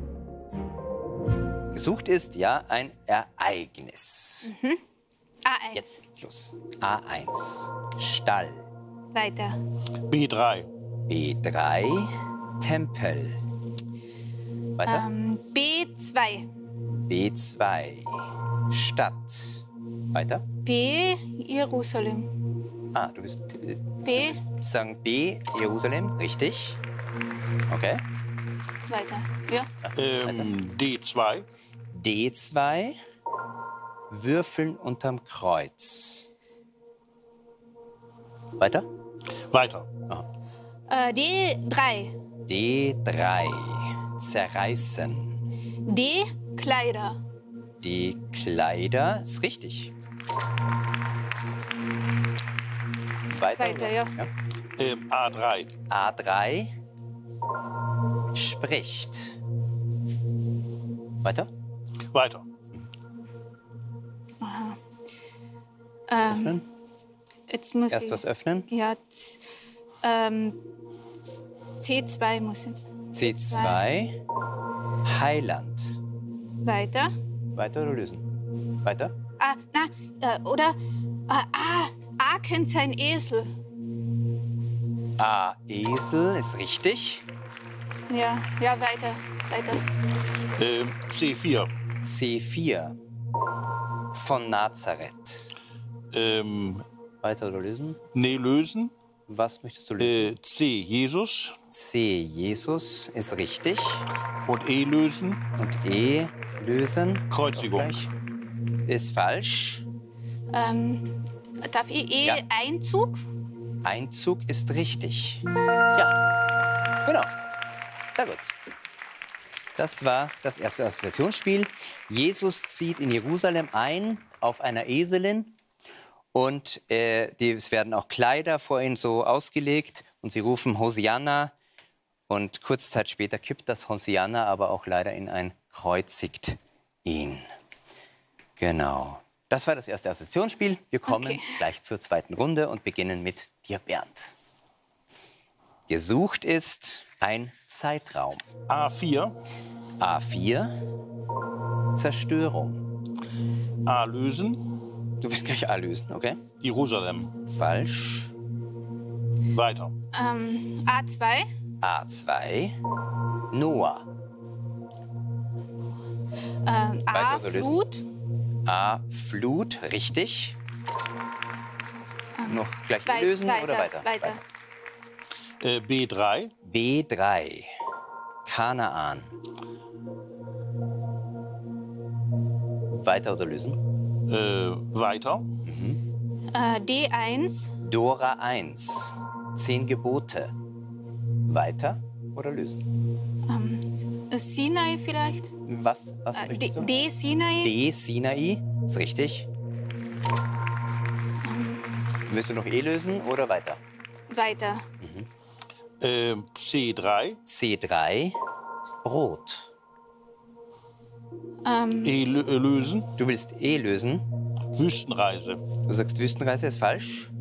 Gesucht ist ja ein Ereignis. A eins. Jetzt geht's los. A eins. Stall. Weiter. B drei. B drei. Tempel. Weiter. Ähm, B zwei. B zwei. Stadt. Weiter. B Jerusalem. Ah, du willst äh, B sagen B, Jerusalem. Richtig. Okay. weiter. Ja. Ähm, D zwei. D zwei. Würfeln unterm Kreuz. Weiter. Weiter. Äh, D drei. D drei. Zerreißen. D Kleider. Die Kleider ist richtig. Weiter, Weiter, ja. Ähm, A drei. A drei. Spricht. Weiter. Weiter. Öffnen. Jetzt muss Erst ich. was öffnen. Ja. z- Ähm, C zwei muss ich. C zwei. Heiland. Weiter. Weiter oder lösen? Weiter. Ah, na, äh, oder? Ah, A. A könnte sein Esel. A. Esel ist richtig. Ja, ja, weiter. Weiter. Ähm, C vier. C vier. Von Nazareth. Ähm, Weiter oder lösen? nee, lösen. Was möchtest du lösen? Äh, C Jesus. C. Jesus ist richtig. Und E lösen. Und E. Lösen. Kreuzigung. Gleich. Ist falsch. Ähm, darf ich eh Ja. Einzug? Einzug ist richtig. Ja, genau. Sehr gut. Das war das erste Assoziationsspiel. Jesus zieht in Jerusalem ein auf einer Eselin. Und äh, die, es werden auch Kleider vor ihnen so ausgelegt. Und sie rufen Hosianna. Und kurze Zeit später kippt das Hosianna aber auch leider in ein kreuzigt ihn. Genau. Das war das erste Assoziationsspiel. Wir kommen Okay. gleich zur zweiten Runde und beginnen mit dir, Bernd. Gesucht ist ein Zeitraum. A vier, A vier, Zerstörung. A lösen, Du wirst gleich A lösen, okay? Jerusalem. Falsch. Weiter. Ähm, A zwei, A zwei, Noah. ähm, A Weiter oder lösen? Flut, A, Flut, richtig. Noch gleich wei- lösen weiter, oder weiter? weiter. Äh, B drei, B drei, Kanaan. Weiter oder lösen? äh, weiter. Äh, D eins, Dora eins, zehn Gebote. Weiter oder lösen? äh, Sinai vielleicht, Was, was äh, D, möchtest du? D Sinai, D, Sinai, ist richtig. Willst du noch E lösen oder weiter? weiter. Äh, C drei, C drei, Brot. E lö- äh, lösen, Du willst E lösen. Wüstenreise. Du sagst, Wüstenreise ist falsch.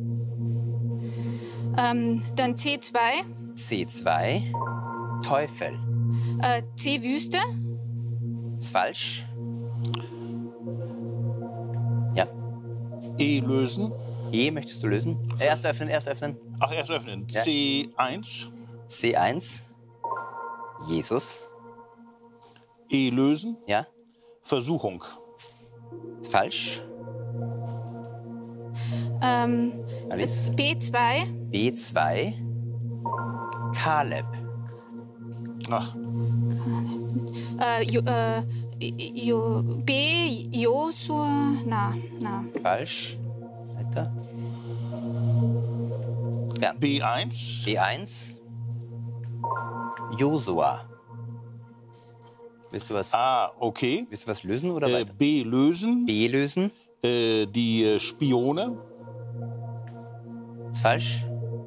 Ähm, dann C zwei, C zwei, Teufel. äh, C Wüste, Ist falsch. Ja. E lösen. E möchtest du lösen? Erst öffnen, erst öffnen. Ach, erst öffnen. Ja. C eins, C eins, Jesus. E lösen, Ja. Versuchung. Ist falsch. ähm, Alice. B zwei, B zwei, Kaleb. Ach, äh, jo, äh, jo, B Josua, na, na. Falsch. Weiter. Bernd. B eins, B eins, Josua. Willst du was, A, okay. willst du was lösen oder Äh, weiter? B lösen, B lösen. äh, die äh, Spione. Ist falsch.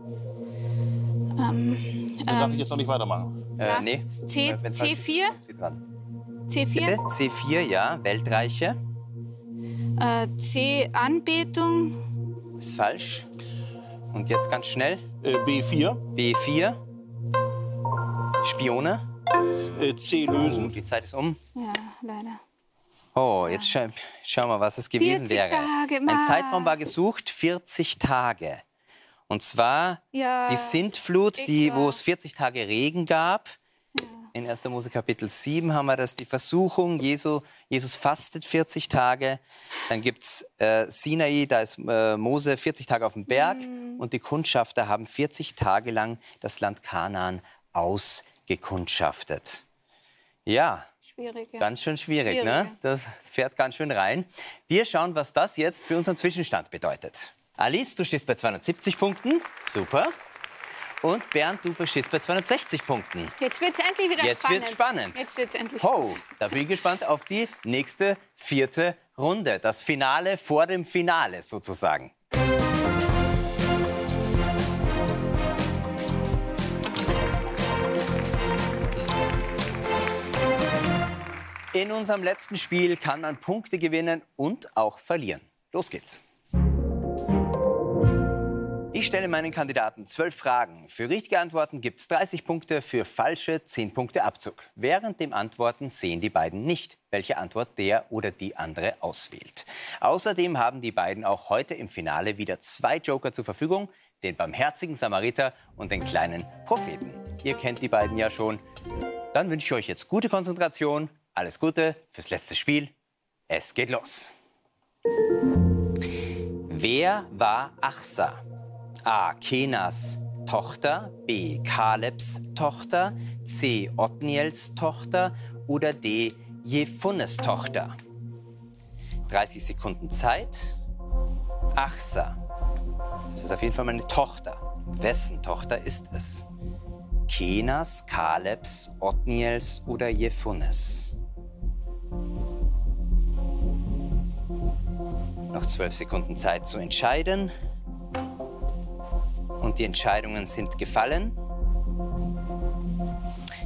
Dann darf ich jetzt noch nicht weitermachen. Äh, Ja. nee. C- Wenn's falsch C ist, vier? kommt sie dran. C vier, Bitte? C vier, ja. Weltreiche. äh, C Anbetung, Ist falsch. Und jetzt ganz schnell. Äh, B vier, B vier. Spione. äh, C Und lösen, die Zeit ist um. ja, leider. Oh, jetzt scha schauen wir, was es gewesen vierzig wäre. Tage, Ein Mann. Zeitraum war gesucht, vierzig Tage. Und zwar Ja, die Sintflut, die, ich wo war- es vierzig Tage Regen gab. In erster Mose Kapitel sieben haben wir das, die Versuchung. Jesu, Jesus fastet vierzig Tage. Dann gibt es äh, Sinai, da ist äh, Mose vierzig Tage auf dem Berg. Mhm. Und die Kundschafter haben vierzig Tage lang das Land Kanaan ausgekundschaftet. Ja, schwierig. Ja. ganz schön schwierig, Schwierig, ne? ja. Das fährt ganz schön rein. Wir schauen, was das jetzt für unseren Zwischenstand bedeutet. Alice, du stehst bei zweihundertsiebzig Punkten. Super. Und Bernd, du stehst bei zweihundertsechzig Punkten. Jetzt wird es endlich wieder Jetzt spannend. wird's spannend. Jetzt wird's endlich Ho, da bin ich gespannt auf die nächste vierte Runde. Das Finale vor dem Finale sozusagen. In unserem letzten Spiel kann man Punkte gewinnen und auch verlieren. Los geht's. Ich stelle meinen Kandidaten zwölf Fragen. Für richtige Antworten gibt es dreißig Punkte, für falsche zehn Punkte Abzug. Während dem Antworten sehen die beiden nicht, welche Antwort der oder die andere auswählt. Außerdem haben die beiden auch heute im Finale wieder zwei Joker zur Verfügung, den barmherzigen Samariter und den kleinen Propheten. Ihr kennt die beiden ja schon. Dann wünsche ich euch jetzt gute Konzentration, alles Gute fürs letzte Spiel. Es geht los. Wer war Achsa? A. Kenas Tochter, B. Kalebs Tochter, C. Otniels Tochter oder D. Jephunes Tochter? dreißig Sekunden Zeit. Achsa. Das ist auf jeden Fall meine Tochter. Wessen Tochter ist es? Kenas, Kalebs, Otniels oder Jephunes? Noch zwölf Sekunden Zeit zu entscheiden. Und die Entscheidungen sind gefallen.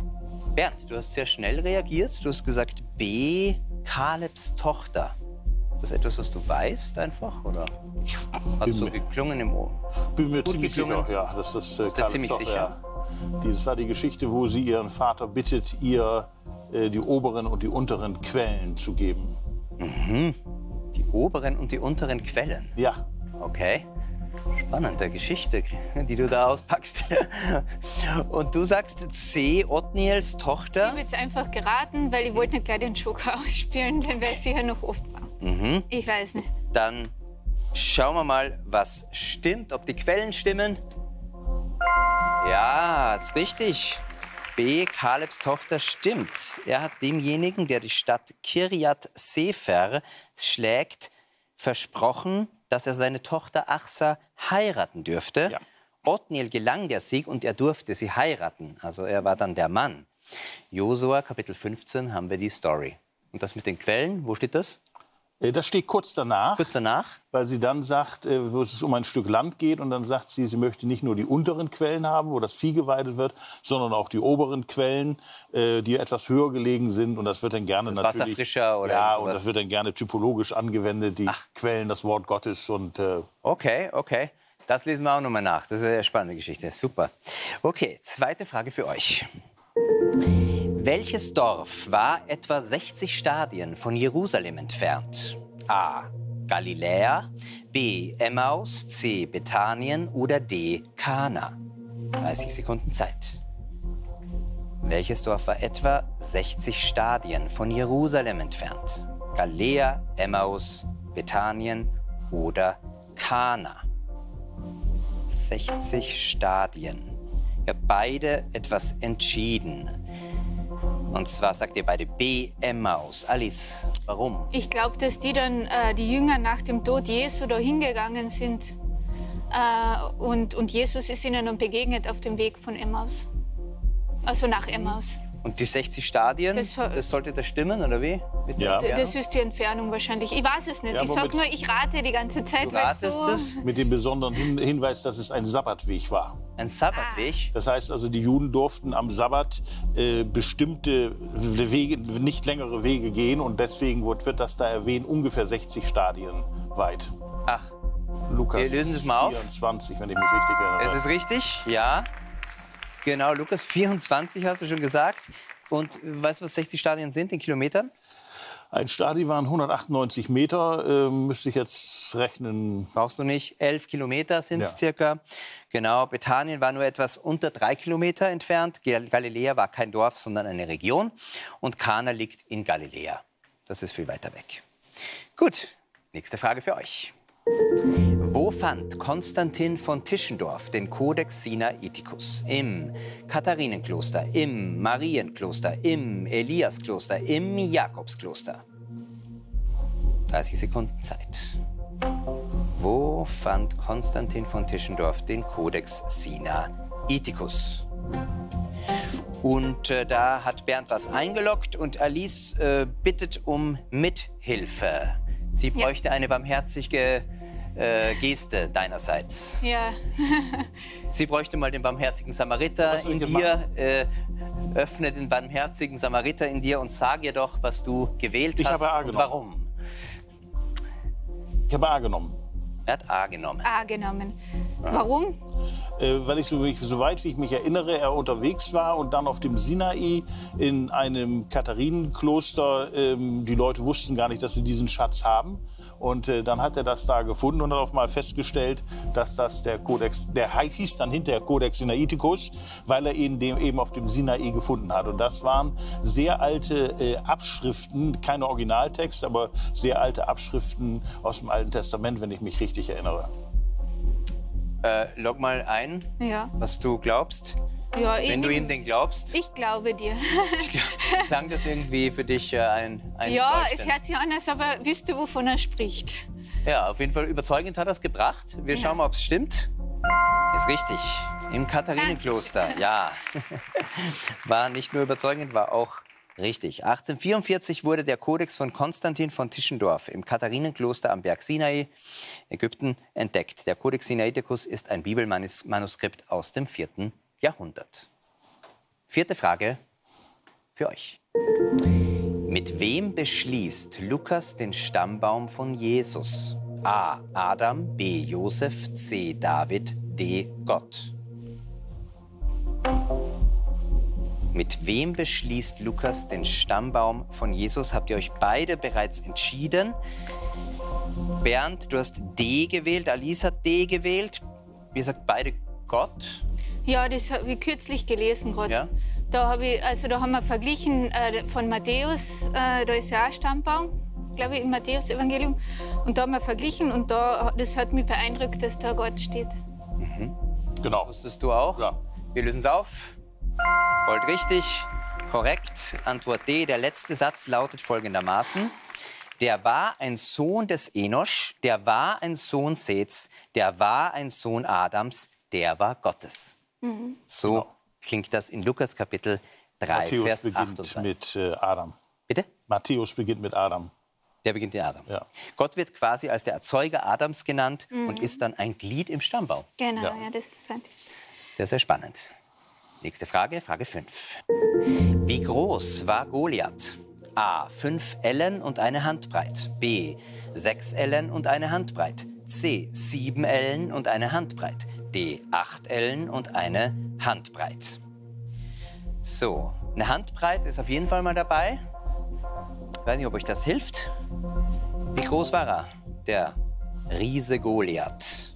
Bernd, du hast sehr schnell reagiert. Du hast gesagt B, Kalebs Tochter. Ist das etwas, was du weißt einfach? Oder hat es so geklungen im Ohr? Ich bin mir Gut ziemlich geklungen? sicher, ja. Das ist, äh, Ist dir ziemlich doch, sicher? Ja. Die- Das war die Geschichte, wo sie ihren Vater bittet, ihr äh, die oberen und die unteren Quellen zu geben. Die oberen und die unteren Quellen. Ja. Okay. Spannende Geschichte, die du da auspackst. Und du sagst C, Othniels Ich Tochter. habe jetzt einfach geraten, weil ich wollte nicht gleich den Joker ausspielen, den wäre sicher noch oft war. Mhm. Ich weiß nicht. Dann schauen wir mal, was stimmt, ob die Quellen stimmen. Ja, ist richtig. B, Kalebs Tochter, stimmt. Er hat demjenigen, der die Stadt Kirjat Sefer schlägt, versprochen, dass er seine Tochter Achsa heiraten dürfte. Ja. Othniel gelang der Sieg und er durfte sie heiraten. Also er war dann der Mann. Josua, Kapitel fünfzehn, haben wir die Story. Und das mit den Quellen, wo steht das? Äh, Das steht kurz danach, Kurz danach. weil sie dann sagt, äh, wo es um ein Stück Land geht. Und dann sagt sie, sie möchte nicht nur die unteren Quellen haben, wo das Vieh geweidet wird, sondern auch die oberen Quellen, äh, die etwas höher gelegen sind. Und das wird dann gerne Das Wasser natürlich... frischer oder Ja, irgend und sowas. das wird dann gerne typologisch angewendet, die Ach. Quellen, das Wort Gottes. Und äh, Okay, okay. Das lesen wir auch noch mal nach. Das ist eine spannende Geschichte. Super. Okay, zweite Frage für euch. Welches Dorf war etwa sechzig Stadien von Jerusalem entfernt? A. Galiläa, B. Emmaus, C. Bethanien oder D. Kana? dreißig Sekunden Zeit. Welches Dorf war etwa sechzig Stadien von Jerusalem entfernt? Galiläa, Emmaus, Bethanien oder Kana? sechzig Stadien. Ihr habt beide etwas entschieden. Und zwar sagt ihr beide B, Emmaus. Alice, warum? Ich glaube, dass die dann, äh, die Jünger nach dem Tod Jesu da hingegangen sind. Äh, und, und Jesus ist ihnen dann begegnet auf dem Weg von Emmaus. Also nach Emmaus. Und die sechzig Stadien, Das das, soll- sollte da stimmen, oder wie? Mit der Ja. D- Entfernung? Das ist die Entfernung wahrscheinlich. Ich weiß es nicht. Ja, ich aber sag mit- nur, ich rate die ganze Zeit. Du weil ratest so es? mit dem besonderen Hin Hinweis, dass es ein Sabbatweg war. Ein Sabbatweg. Das heißt also, die Juden durften am Sabbat äh, bestimmte Wege, nicht längere Wege gehen. Und deswegen wird, wird das da erwähnt, ungefähr sechzig Stadien weit. Ach, Lukas Wir lösen es mal auf. vierundzwanzig, wenn ich mich richtig erinnere. es ist richtig, ja. Genau, Lukas, vierundzwanzig hast du schon gesagt. Und weißt du, was sechzig Stadien sind in Kilometern? Ein Stadion waren hundertachtundneunzig Meter, äh, müsste ich jetzt rechnen. Brauchst du nicht. Elf Kilometer sind es Ja. circa. Genau, Bethanien war nur etwas unter drei Kilometer entfernt. Gal- Galiläa war kein Dorf, sondern eine Region. Und Kana liegt in Galiläa. Das ist viel weiter weg. Gut, nächste Frage für euch. Wo fand Konstantin von Tischendorf den Codex Sinaiticus? Im Katharinenkloster, im Marienkloster, im Eliaskloster, im Jakobskloster? dreißig Sekunden Zeit. Wo fand Konstantin von Tischendorf den Codex Sinaiticus? Und äh, da hat Bernd was eingeloggt und Alice äh, bittet um Mithilfe. Sie bräuchte eine barmherzige äh, Geste deinerseits. Ja. Sie bräuchte mal den barmherzigen Samariter Was soll in ich dir. Äh, öffne den barmherzigen Samariter in dir und sag ihr doch, was du gewählt Ich hast habe A und genommen. warum. Ich habe A genommen. Er hat A genommen. A genommen. Warum? Äh, weil ich, so, wie ich, soweit wie ich mich erinnere, er unterwegs war und dann auf dem Sinai in einem Katharinenkloster, ähm, die Leute wussten gar nicht, dass sie diesen Schatz haben. Und äh, dann hat er das da gefunden und darauf mal festgestellt, dass das der Kodex, der hieß dann hinterher Codex Sinaiticus, weil er ihn dem eben auf dem Sinai gefunden hat. Und das waren sehr alte äh, Abschriften, keine Originaltext, aber sehr alte Abschriften aus dem Alten Testament, wenn ich mich richtig erinnere. Äh, log mal ein, Ja. was du glaubst. Ja, ich, Wenn du ihm den glaubst, ich glaube dir. klang das irgendwie für dich äh, ein, ein Ja, es Leuchten. hört sich anders, aber wisst du, wovon er spricht? Ja, auf jeden Fall überzeugend hat er es gebracht. Wir schauen mal, ob es stimmt. Ist richtig. Im Katharinenkloster, ja. War nicht nur überzeugend, war auch richtig. achtzehnhundertvierundvierzig wurde der Kodex von Konstantin von Tischendorf im Katharinenkloster am Berg Sinai, Ägypten, entdeckt. Der Codex Sinaiticus ist ein Bibelmanuskript aus dem vierten Jahrhundert. Vierte Frage für euch. Mit wem beschließt Lukas den Stammbaum von Jesus? A. Adam, B. Josef, C. David, D. Gott. Mit wem beschließt Lukas den Stammbaum von Jesus? Habt ihr euch beide bereits entschieden? Bernd, du hast D gewählt, Alice hat D gewählt. Ihr sagt beide Gott. Ja, das habe ich kürzlich gelesen gerade. Ja? Da, hab ich, also da haben wir verglichen äh, von Matthäus, äh, da ist ja auch ein Stammbaum, glaube ich, im Matthäus-Evangelium. Und da haben wir verglichen und da, das hat mich beeindruckt, dass da Gott steht. Mhm. Genau. Wusstest du auch? Ja. Wir lösen es auf. Gold richtig, korrekt. Antwort D. Der letzte Satz lautet folgendermaßen. Der war ein Sohn des Enosch, der war ein Sohn Seths, der war ein Sohn Adams, der war Gottes. Mhm. So genau. Klingt das in Lukas Kapitel drei, Matthäus Vers beginnt achtundzwanzig. mit äh, Adam. Bitte? Matthäus beginnt mit Adam. Der beginnt in Adam. Ja. Gott wird quasi als der Erzeuger Adams genannt mhm. und ist dann ein Glied im Stammbaum. Genau, ja, ja das fand ich. Sehr, sehr spannend. Nächste Frage, Frage fünf. Wie groß war Goliath? A. fünf Ellen und eine Handbreit. B. sechs Ellen und eine Handbreit. C. sieben Ellen und eine Handbreit. D. acht Ellen und eine Handbreit. So, eine Handbreit ist auf jeden Fall mal dabei. Ich weiß nicht, ob euch das hilft. Wie groß war er, der Riese Goliath?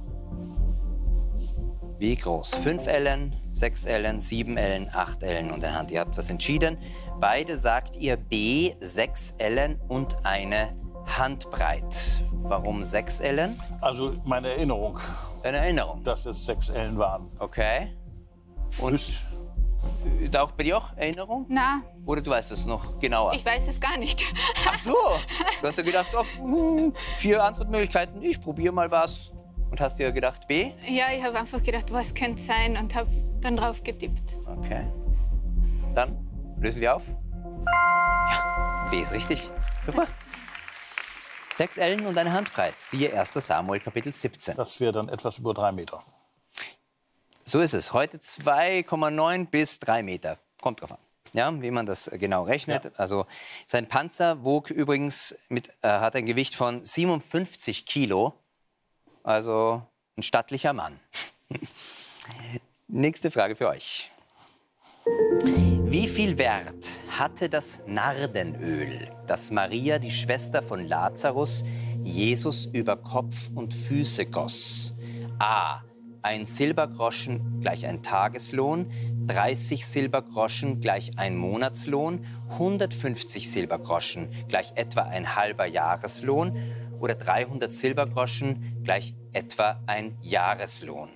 Wie groß? fünf Ellen, sechs Ellen, sieben Ellen, acht Ellen und eine Hand. Ihr habt was entschieden. Beide sagt ihr B, sechs Ellen und eine Handbreit. Warum sechs Ellen? Also meine Erinnerung, Deine Erinnerung. dass es sechs Ellen waren. Okay. Und Ist, auch bei dir auch Erinnerung? Na, Oder du weißt es noch genauer? ich weiß es gar nicht. Ach so. Du hast ja gedacht, oh, hm, vier Antwortmöglichkeiten, ich probiere mal was. Und hast dir gedacht B? Ja, ich habe einfach gedacht, was könnte sein und habe dann drauf getippt. Okay. Dann lösen wir auf. Ja, B ist richtig. Super. Sechs Ellen und eine Handbreit. Siehe erster Samuel, Kapitel siebzehn. das wäre dann etwas über drei Meter. So ist es. Heute zwei Komma neun bis drei Meter. Kommt drauf an. Ja, wie man das genau rechnet. Ja. Also sein Panzer wog übrigens mit, äh, hat ein Gewicht von siebenundfünfzig Kilo. Also ein stattlicher Mann. Nächste Frage für euch. Wie viel Wert hatte das Nardenöl, das Maria, die Schwester von Lazarus, Jesus über Kopf und Füße goss? A. Ein Silbergroschen gleich ein Tageslohn, dreißig Silbergroschen gleich ein Monatslohn, hundertfünfzig Silbergroschen gleich etwa ein halber Jahreslohn oder dreihundert Silbergroschen gleich etwa ein Jahreslohn.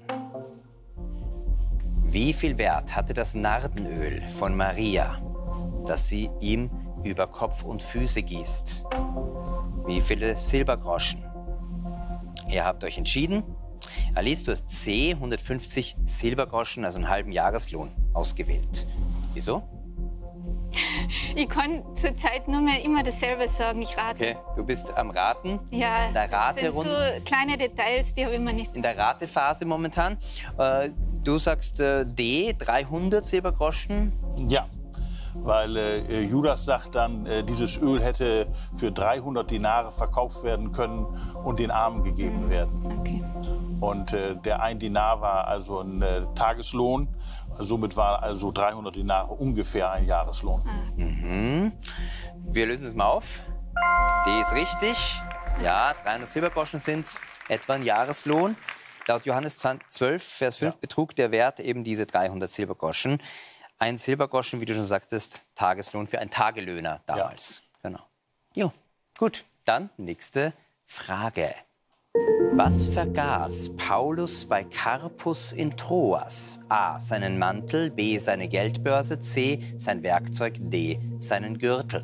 Wie viel Wert hatte das Nardenöl von Maria, das sie ihm über Kopf und Füße gießt? Wie viele Silbergroschen? Ihr habt euch entschieden. Alice, du hast C, hundertfünfzig Silbergroschen, also einen halben Jahreslohn, ausgewählt. Wieso? Ich kann zurzeit nur mehr immer dasselbe sagen, ich rate. Okay, du bist am Raten. Ja, in der das sind so Raterunde, kleine Details, die habe ich mir nicht... in der Ratephase momentan. Äh, du sagst äh, D, dreihundert Silbergroschen. Ja, weil äh, Judas sagt dann, äh, dieses Öl hätte für dreihundert Dinare verkauft werden können und den Armen gegeben werden. Okay. Und äh, der ein Dinar war also ein äh, Tageslohn. Somit war also dreihundert Dinare ungefähr ein Jahreslohn. Mhm. Wir lösen es mal auf. D ist richtig. Ja, dreihundert Silbergroschen sind es, etwa ein Jahreslohn. Laut Johannes zwölf, Vers fünf, Ja. betrug der Wert eben diese dreihundert Silbergroschen. Ein Silbergroschen, wie du schon sagtest, Tageslohn für einen Tagelöhner damals. Ja. Genau. Jo, gut. Dann nächste Frage. Was vergaß Paulus bei Karpus in Troas? A. Seinen Mantel, B. Seine Geldbörse, C. Sein Werkzeug, D. Seinen Gürtel.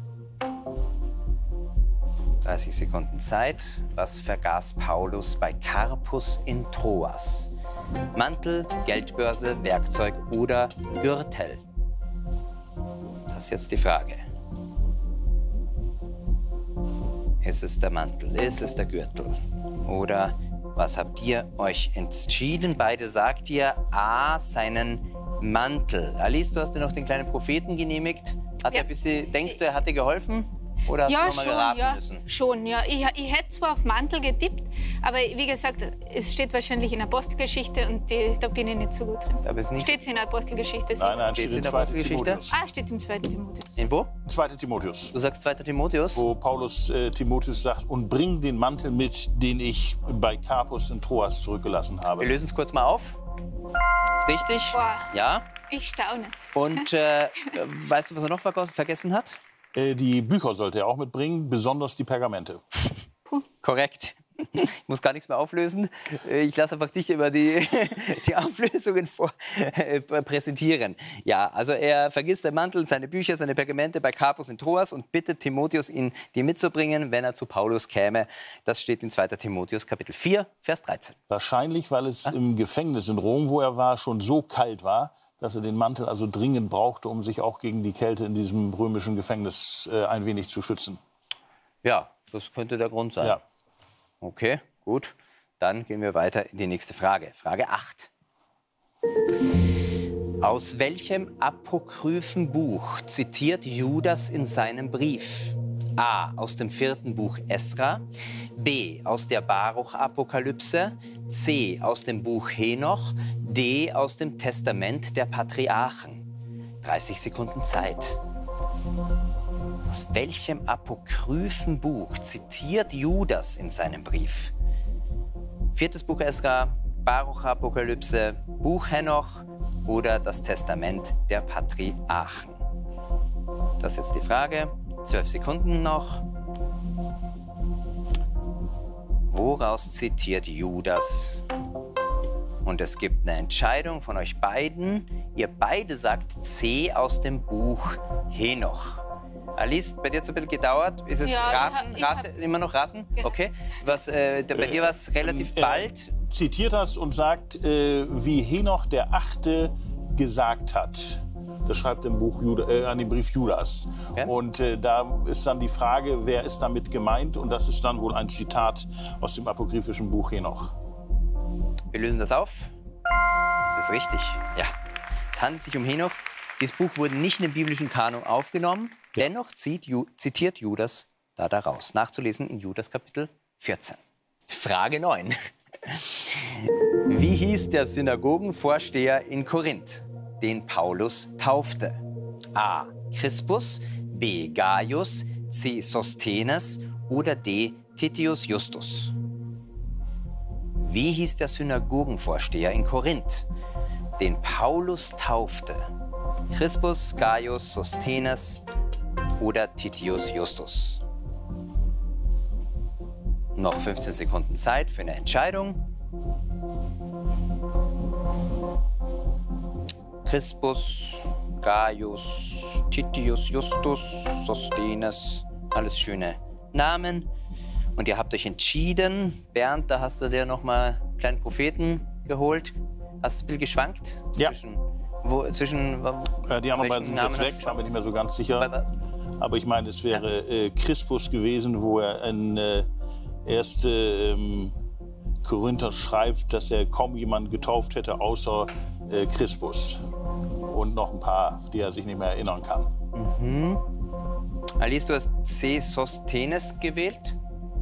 dreißig Sekunden Zeit. Was vergaß Paulus bei Karpus in Troas? Mantel, Geldbörse, Werkzeug oder Gürtel? Das ist jetzt die Frage. Ist es der Mantel? Ist es der Gürtel? Oder was habt ihr euch entschieden? Beide sagt ihr A, seinen Mantel. Alice, du hast dir noch den kleinen Propheten genehmigt. Hat Ja. er ein bisschen, denkst du, er hat dir geholfen? Oder hast Ja, du noch mal schon, geraten ja, müssen? schon, ja. Ich, ich hätte zwar auf Mantel getippt, aber wie gesagt, es steht wahrscheinlich in Apostelgeschichte und die, da bin ich nicht so gut drin. Da bist nicht. Steht es in Apostelgeschichte? Nein, nein, Steht's steht in in der zweiter Apostelgeschichte? Timotheus. Ah, steht im zweiten Timotheus. In wo? zweiter Timotheus. Du sagst zweiter Timotheus? Wo Paulus äh, Timotheus sagt, und bring den Mantel mit, den ich bei Carpus in Troas zurückgelassen habe. Wir lösen es kurz mal auf. Ist richtig? Boah. Ja. Ich staune. Und äh, weißt du, was er noch verg- vergessen hat? Äh, die Bücher sollte er auch mitbringen, besonders die Pergamente. Korrekt. Ich muss gar nichts mehr auflösen. Ich lasse einfach dich über die, die Auflösungen vor, äh, präsentieren. Ja, also er vergisst den Mantel, seine Bücher, seine Pergamente bei Carpus in Troas und bittet Timotheus, ihn die mitzubringen, wenn er zu Paulus käme. Das steht in zweiter Timotheus Kapitel vier, Vers dreizehn. Wahrscheinlich, weil es im Gefängnis in Rom, wo er war, schon so kalt war, dass er den Mantel also dringend brauchte, um sich auch gegen die Kälte in diesem römischen Gefängnis äh, ein wenig zu schützen. Ja, das könnte der Grund sein. Ja. Okay, gut. Dann gehen wir weiter in die nächste Frage. Frage acht. Aus welchem apokryphen Buch zitiert Judas in seinem Brief? A. Aus dem vierten Buch Esra. B. Aus der Baruch-Apokalypse. C. Aus dem Buch Henoch. D. Aus dem Testament der Patriarchen. dreißig Sekunden Zeit. Aus welchem apokryphen Buch zitiert Judas in seinem Brief? Viertes Buch Esra, Baruch-Apokalypse, Buch Henoch oder das Testament der Patriarchen? Das ist jetzt die Frage. Zwölf Sekunden noch. Woraus zitiert Judas? Und es gibt eine Entscheidung von euch beiden. Ihr beide sagt C aus dem Buch Henoch. Alice, bei dir hat es ein bisschen gedauert. Ist es Ja, raten? ich hab- ich Rate, hab- immer noch raten? Okay. Was, äh, bei dir war es relativ er bald. Zitiert das und sagt, äh, wie Henoch der Achte gesagt hat. Das schreibt im Buch Juda, äh, an dem Brief Judas. Okay. Und äh, da ist dann die Frage, wer ist damit gemeint? Und das ist dann wohl ein Zitat aus dem apokryphischen Buch Henoch. Wir lösen das auf. Das ist richtig. Ja. Es handelt sich um Henoch. Dieses Buch wurde nicht in den biblischen Kanon aufgenommen. Dennoch zieht, Ju, zitiert Judas da daraus. Nachzulesen in Judas Kapitel vierzehn. Frage neun. Wie hieß der Synagogenvorsteher in Korinth, den Paulus taufte? A. Crispus, B. Gaius, C. Sosthenes oder D. Titius Justus? Wie hieß der Synagogenvorsteher in Korinth, den Paulus taufte? Crispus, Gaius, Sosthenes oder Titius Justus? Noch fünfzehn Sekunden Zeit für eine Entscheidung. Crispus, Gaius, Titius Justus, Sosthenes, alles schöne Namen. Und ihr habt euch entschieden. Bernd, da hast du dir noch mal einen kleinen Propheten geholt. Hast du ein bisschen geschwankt? Ja. Zwischen, wo, zwischen, Äh, die anderen beiden welchen sind Namen jetzt hast weg, du war mir nicht mehr so ganz sicher. Aber- Aber ich meine, es wäre äh, Crispus gewesen, wo er in äh, erste ähm, Korinther schreibt, dass er kaum jemanden getauft hätte, außer äh, Crispus. Und noch ein paar, die er sich nicht mehr erinnern kann. Alice, du hast C. Sosthenes gewählt.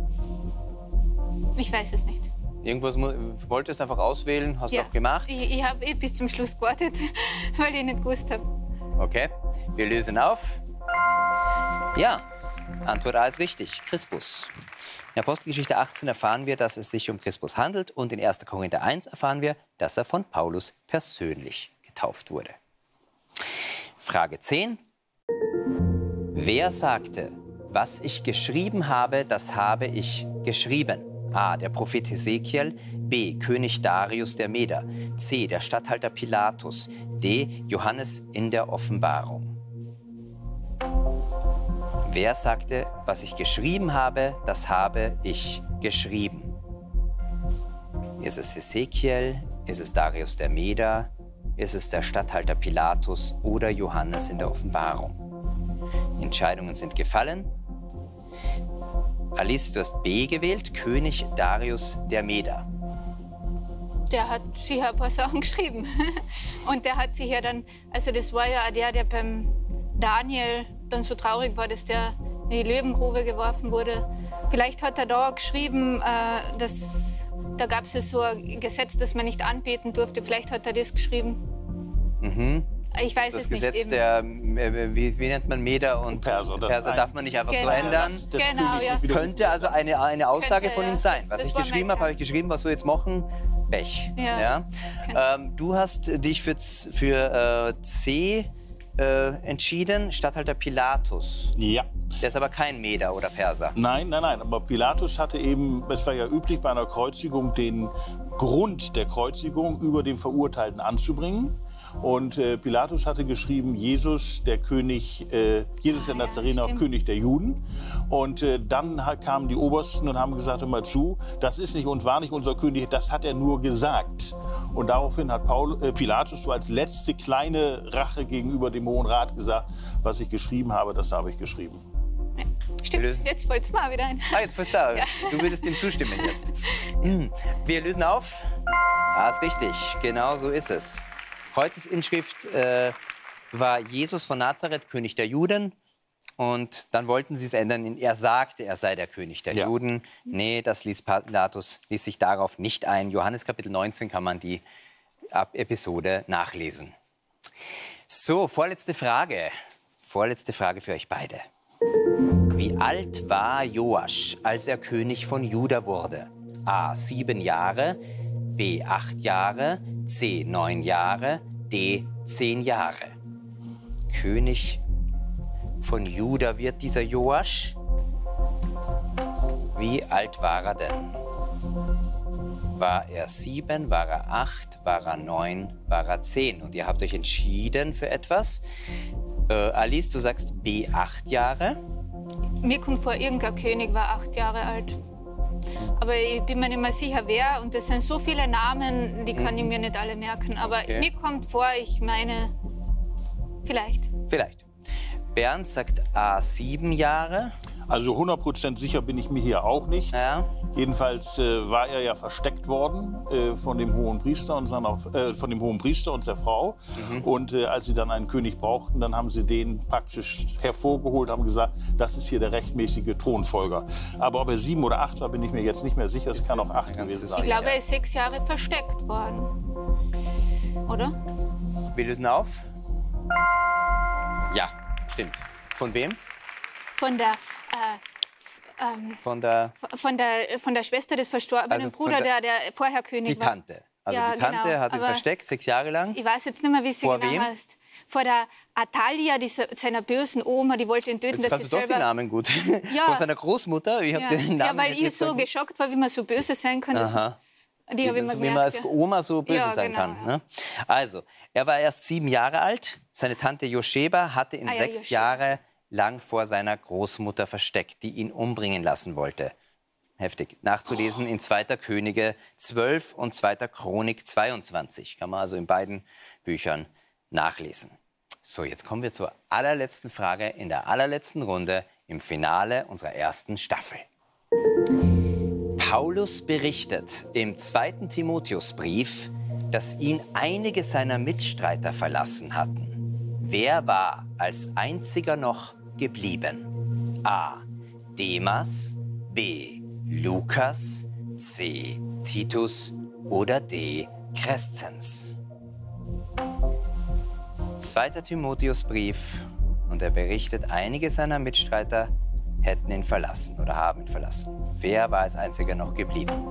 Ich weiß es nicht. Irgendwas mu- wolltest einfach auswählen, hast du auch gemacht. Ich, ich habe eh bis zum Schluss gewartet, weil ich nicht gewusst habe. Okay, wir lösen auf. Ja, Antwort A ist richtig, Crispus. In Apostelgeschichte achtzehn erfahren wir, dass es sich um Crispus handelt und in erster Korinther eins erfahren wir, dass er von Paulus persönlich getauft wurde. Frage zehn. Wer sagte, was ich geschrieben habe, das habe ich geschrieben? A. Der Prophet Hesekiel, B. König Darius der Meder, C. Der Statthalter Pilatus, D. Johannes in der Offenbarung. Wer sagte, was ich geschrieben habe, das habe ich geschrieben? Ist es Hesekiel? Ist es Darius der Meder? Ist es der Statthalter Pilatus oder Johannes in der Offenbarung? Die Entscheidungen sind gefallen. Alice, du hast B gewählt, König Darius der Meder. Der hat sicher ein paar Sachen geschrieben. Und der hat sich ja dann, also das war ja auch der, der beim Daniel dann so traurig war, dass der in die Löwengrube geworfen wurde. Vielleicht hat er da geschrieben, äh, dass da gab es so ein Gesetz, dass man nicht anbeten durfte. Vielleicht hat er das geschrieben. Mhm. Ich weiß Das es nicht. Gesetz Eben. der, äh, wie, wie nennt man Meder und Perser, das Perser ein- darf man nicht einfach Genau. so ändern. Des Genau, Königs ja. nicht wieder- Könnte also eine, eine Aussage Könnte, von ihm ja. sein. Das- Was das ich war geschrieben mein habe, habe ich geschrieben, was soll jetzt machen? Pech. Ja. Ja? Ähm, du hast dich für, Z- für äh, C äh, entschieden, Statthalter Pilatus. Ja. Der ist aber kein Meder oder Perser. Nein, nein, nein. Aber Pilatus hatte eben, es war ja üblich bei einer Kreuzigung, den Grund der Kreuzigung über den Verurteilten anzubringen. Und äh, Pilatus hatte geschrieben, Jesus, der König, äh, Jesus der Ah, ja, Nazarener, stimmt. König der Juden. Und äh, dann ha- kamen die Obersten und haben gesagt, hör mal zu, das ist nicht und war nicht unser König, das hat er nur gesagt. Und daraufhin hat Paul, äh, Pilatus so als letzte kleine Rache gegenüber dem Hohen Rat gesagt, was ich geschrieben habe, das habe ich geschrieben. Stimmt, lösen- jetzt fällt es mir auch wieder ein. Ah, jetzt bist du, du würdest ihm zustimmen jetzt. Hm. Wir lösen auf. Ah, ist richtig. Genau so ist es. Kreuzesinschrift äh, war Jesus von Nazareth, König der Juden. Und dann wollten sie es ändern in er sagte, er sei der König der Ja. Juden. Nee, das ließ Pilatus ließ sich darauf nicht ein. Johannes Kapitel neunzehn kann man die Ab- Episode nachlesen. So, vorletzte Frage. Vorletzte Frage für euch beide. Wie alt war Joasch, als er König von Juda wurde? A. sieben Jahre, B. acht Jahre, C. neun Jahre, D. zehn Jahre. König von Juda wird dieser Joasch. Wie alt war er denn? War er sieben, war er acht, war er neun, war er zehn? Und ihr habt euch entschieden für etwas. Äh, Alice, du sagst B. acht Jahre. Mir kommt vor, irgendein König war acht Jahre alt. Aber ich bin mir nicht mehr sicher, wer. Und das sind so viele Namen, die kann ich mir nicht alle merken. Aber Okay. mir kommt vor, ich meine, vielleicht. Vielleicht. Bernd sagt A. sieben Jahre. Also hundert Prozent sicher bin ich mir hier auch nicht. Ja. Jedenfalls äh, war er ja versteckt worden äh, von dem hohen Priester und seiner, äh, von dem hohen Priester und der Frau. Und äh, als sie dann einen König brauchten, dann haben sie den praktisch hervorgeholt, haben gesagt, das ist hier der rechtmäßige Thronfolger. Aber ob er sieben oder acht war, bin ich mir jetzt nicht mehr sicher. Es kann auch acht ganz gewesen sicher. sein. Ich glaube, er ist sechs Jahre versteckt worden. Oder? Wir lösen auf. Ja, stimmt. Von wem? Von der, äh, f- ähm, Von der von der, von der Schwester des verstorbenen Also von Bruder, der- der, der vorher König die war. Tante. Also Ja, die Tante genau, hat ihn aber- versteckt, sechs Jahre lang. Ich weiß jetzt nicht mehr, wie sie Vor genau wem? heißt. Vor der Atalia, dieser, seiner bösen Oma, die wollte ihn töten, Jetzt dass kannst sie du doch die selber... Namen gut. Ja. Von seiner Großmutter. Ich hab Ja. den Namen ja, weil nicht ich jetzt so sagen. geschockt war, wie man so böse sein kann. dass- Aha. Die habe ich mir So wie man als gemerkt. Oma so böse Ja, sein genau, kann. ja. Ne? Also, er war erst sieben Jahre alt. Seine Tante Joscheba hatte ihn Ah ja, sechs Joscheba. Jahre lang vor seiner Großmutter versteckt, die ihn umbringen lassen wollte. Heftig. Nachzulesen in zweiter Könige zwölf und zweiter Chronik zweiundzwanzig. Kann man also in beiden Büchern nachlesen. So, jetzt kommen wir zur allerletzten Frage in der allerletzten Runde im Finale unserer ersten Staffel. Paulus berichtet im zweiten Timotheusbrief, dass ihn einige seiner Mitstreiter verlassen hatten. Wer war als einziger noch geblieben? A. Demas, B. Lukas, C. Titus oder D. Crescens? Zweiter Timotheusbrief, und er berichtet, einige seiner Mitstreiter hätten ihn verlassen oder haben ihn verlassen. Wer war als einziger noch geblieben?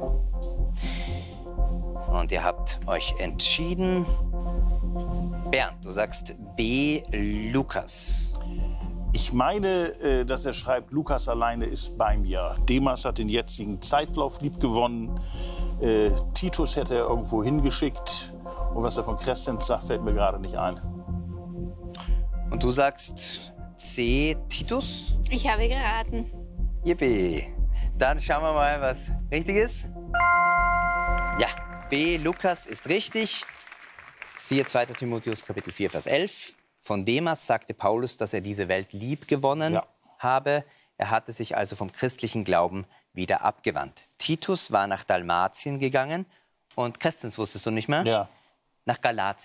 Und ihr habt euch entschieden. Bernd, du sagst B. Lukas. Ich meine, äh, dass er schreibt, Lukas alleine ist bei mir. Demas hat den jetzigen Zeitlauf liebgewonnen. Äh, Titus hätte er irgendwo hingeschickt. Und was er von Crescens sagt, fällt mir gerade nicht ein. Und du sagst C. Titus? Ich habe geraten. Yippie. Dann schauen wir mal, was richtig ist. Ja, B. Lukas ist richtig. Siehe zweiter Timotheus Kapitel vier, Vers elf. Von Demas sagte Paulus, dass er diese Welt lieb gewonnen Ja. habe. Er hatte sich also vom christlichen Glauben wieder abgewandt. Titus war nach Dalmatien gegangen und Crescens wusstest du nicht mehr? Ja. Nach Galatien.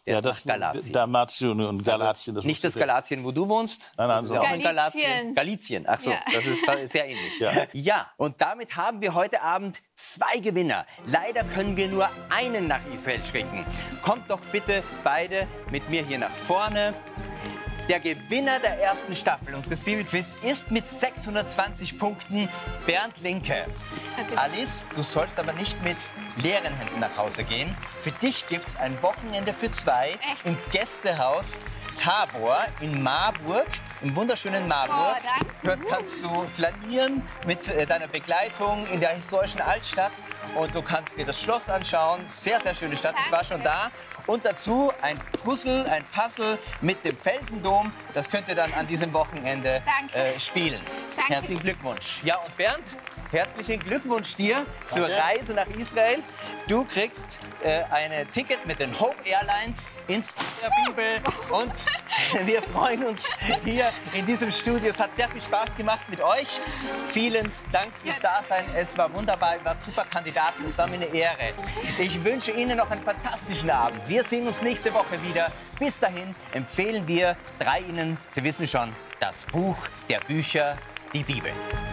Der ja, ist das nach Galatien. Dalmatien und Galatien. Also nicht das Galatien, wo du wohnst. Nein, nein, das ist so. ja auch in Galizien. Galatien. Galizien. Ach so, Ja. das ist sehr ähnlich. Ja. ja, und damit haben wir heute Abend zwei Gewinner. Leider können wir nur einen nach Israel schicken. Kommt doch bitte beide mit mir hier nach vorne. Der Gewinner der ersten Staffel unseres Bibelquiz ist mit sechshundertzwanzig Punkten Bernd Linke. Okay. Alice, du sollst aber nicht mit leeren Händen nach Hause gehen. Für dich gibt es ein Wochenende für zwei Echt? im Gästehaus Tabor in Marburg, im wunderschönen Marburg. Oh, Dort kannst du flanieren mit äh, deiner Begleitung in der historischen Altstadt und du kannst dir das Schloss anschauen. Sehr, sehr schöne Stadt. Ich war schon da. Und dazu ein Puzzle, ein Puzzle mit dem Felsendom. Das könnt ihr dann an diesem Wochenende Danke. äh, spielen. Danke. Herzlichen Glückwunsch. Ja, und Bernd, herzlichen Glückwunsch dir zur Reise nach Israel. Du kriegst äh, ein Ticket mit den Hope Airlines ins der Bibel. Und wir freuen uns hier in diesem Studio. Es hat sehr viel Spaß gemacht mit euch. Vielen Dank fürs Dasein. Es war wunderbar. Ihr wart super Kandidaten. Es war mir eine Ehre. Ich wünsche Ihnen noch einen fantastischen Abend. Wir sehen uns nächste Woche wieder. Bis dahin empfehlen wir drei Ihnen, Sie wissen schon, das Buch der Bücher, die Bibel.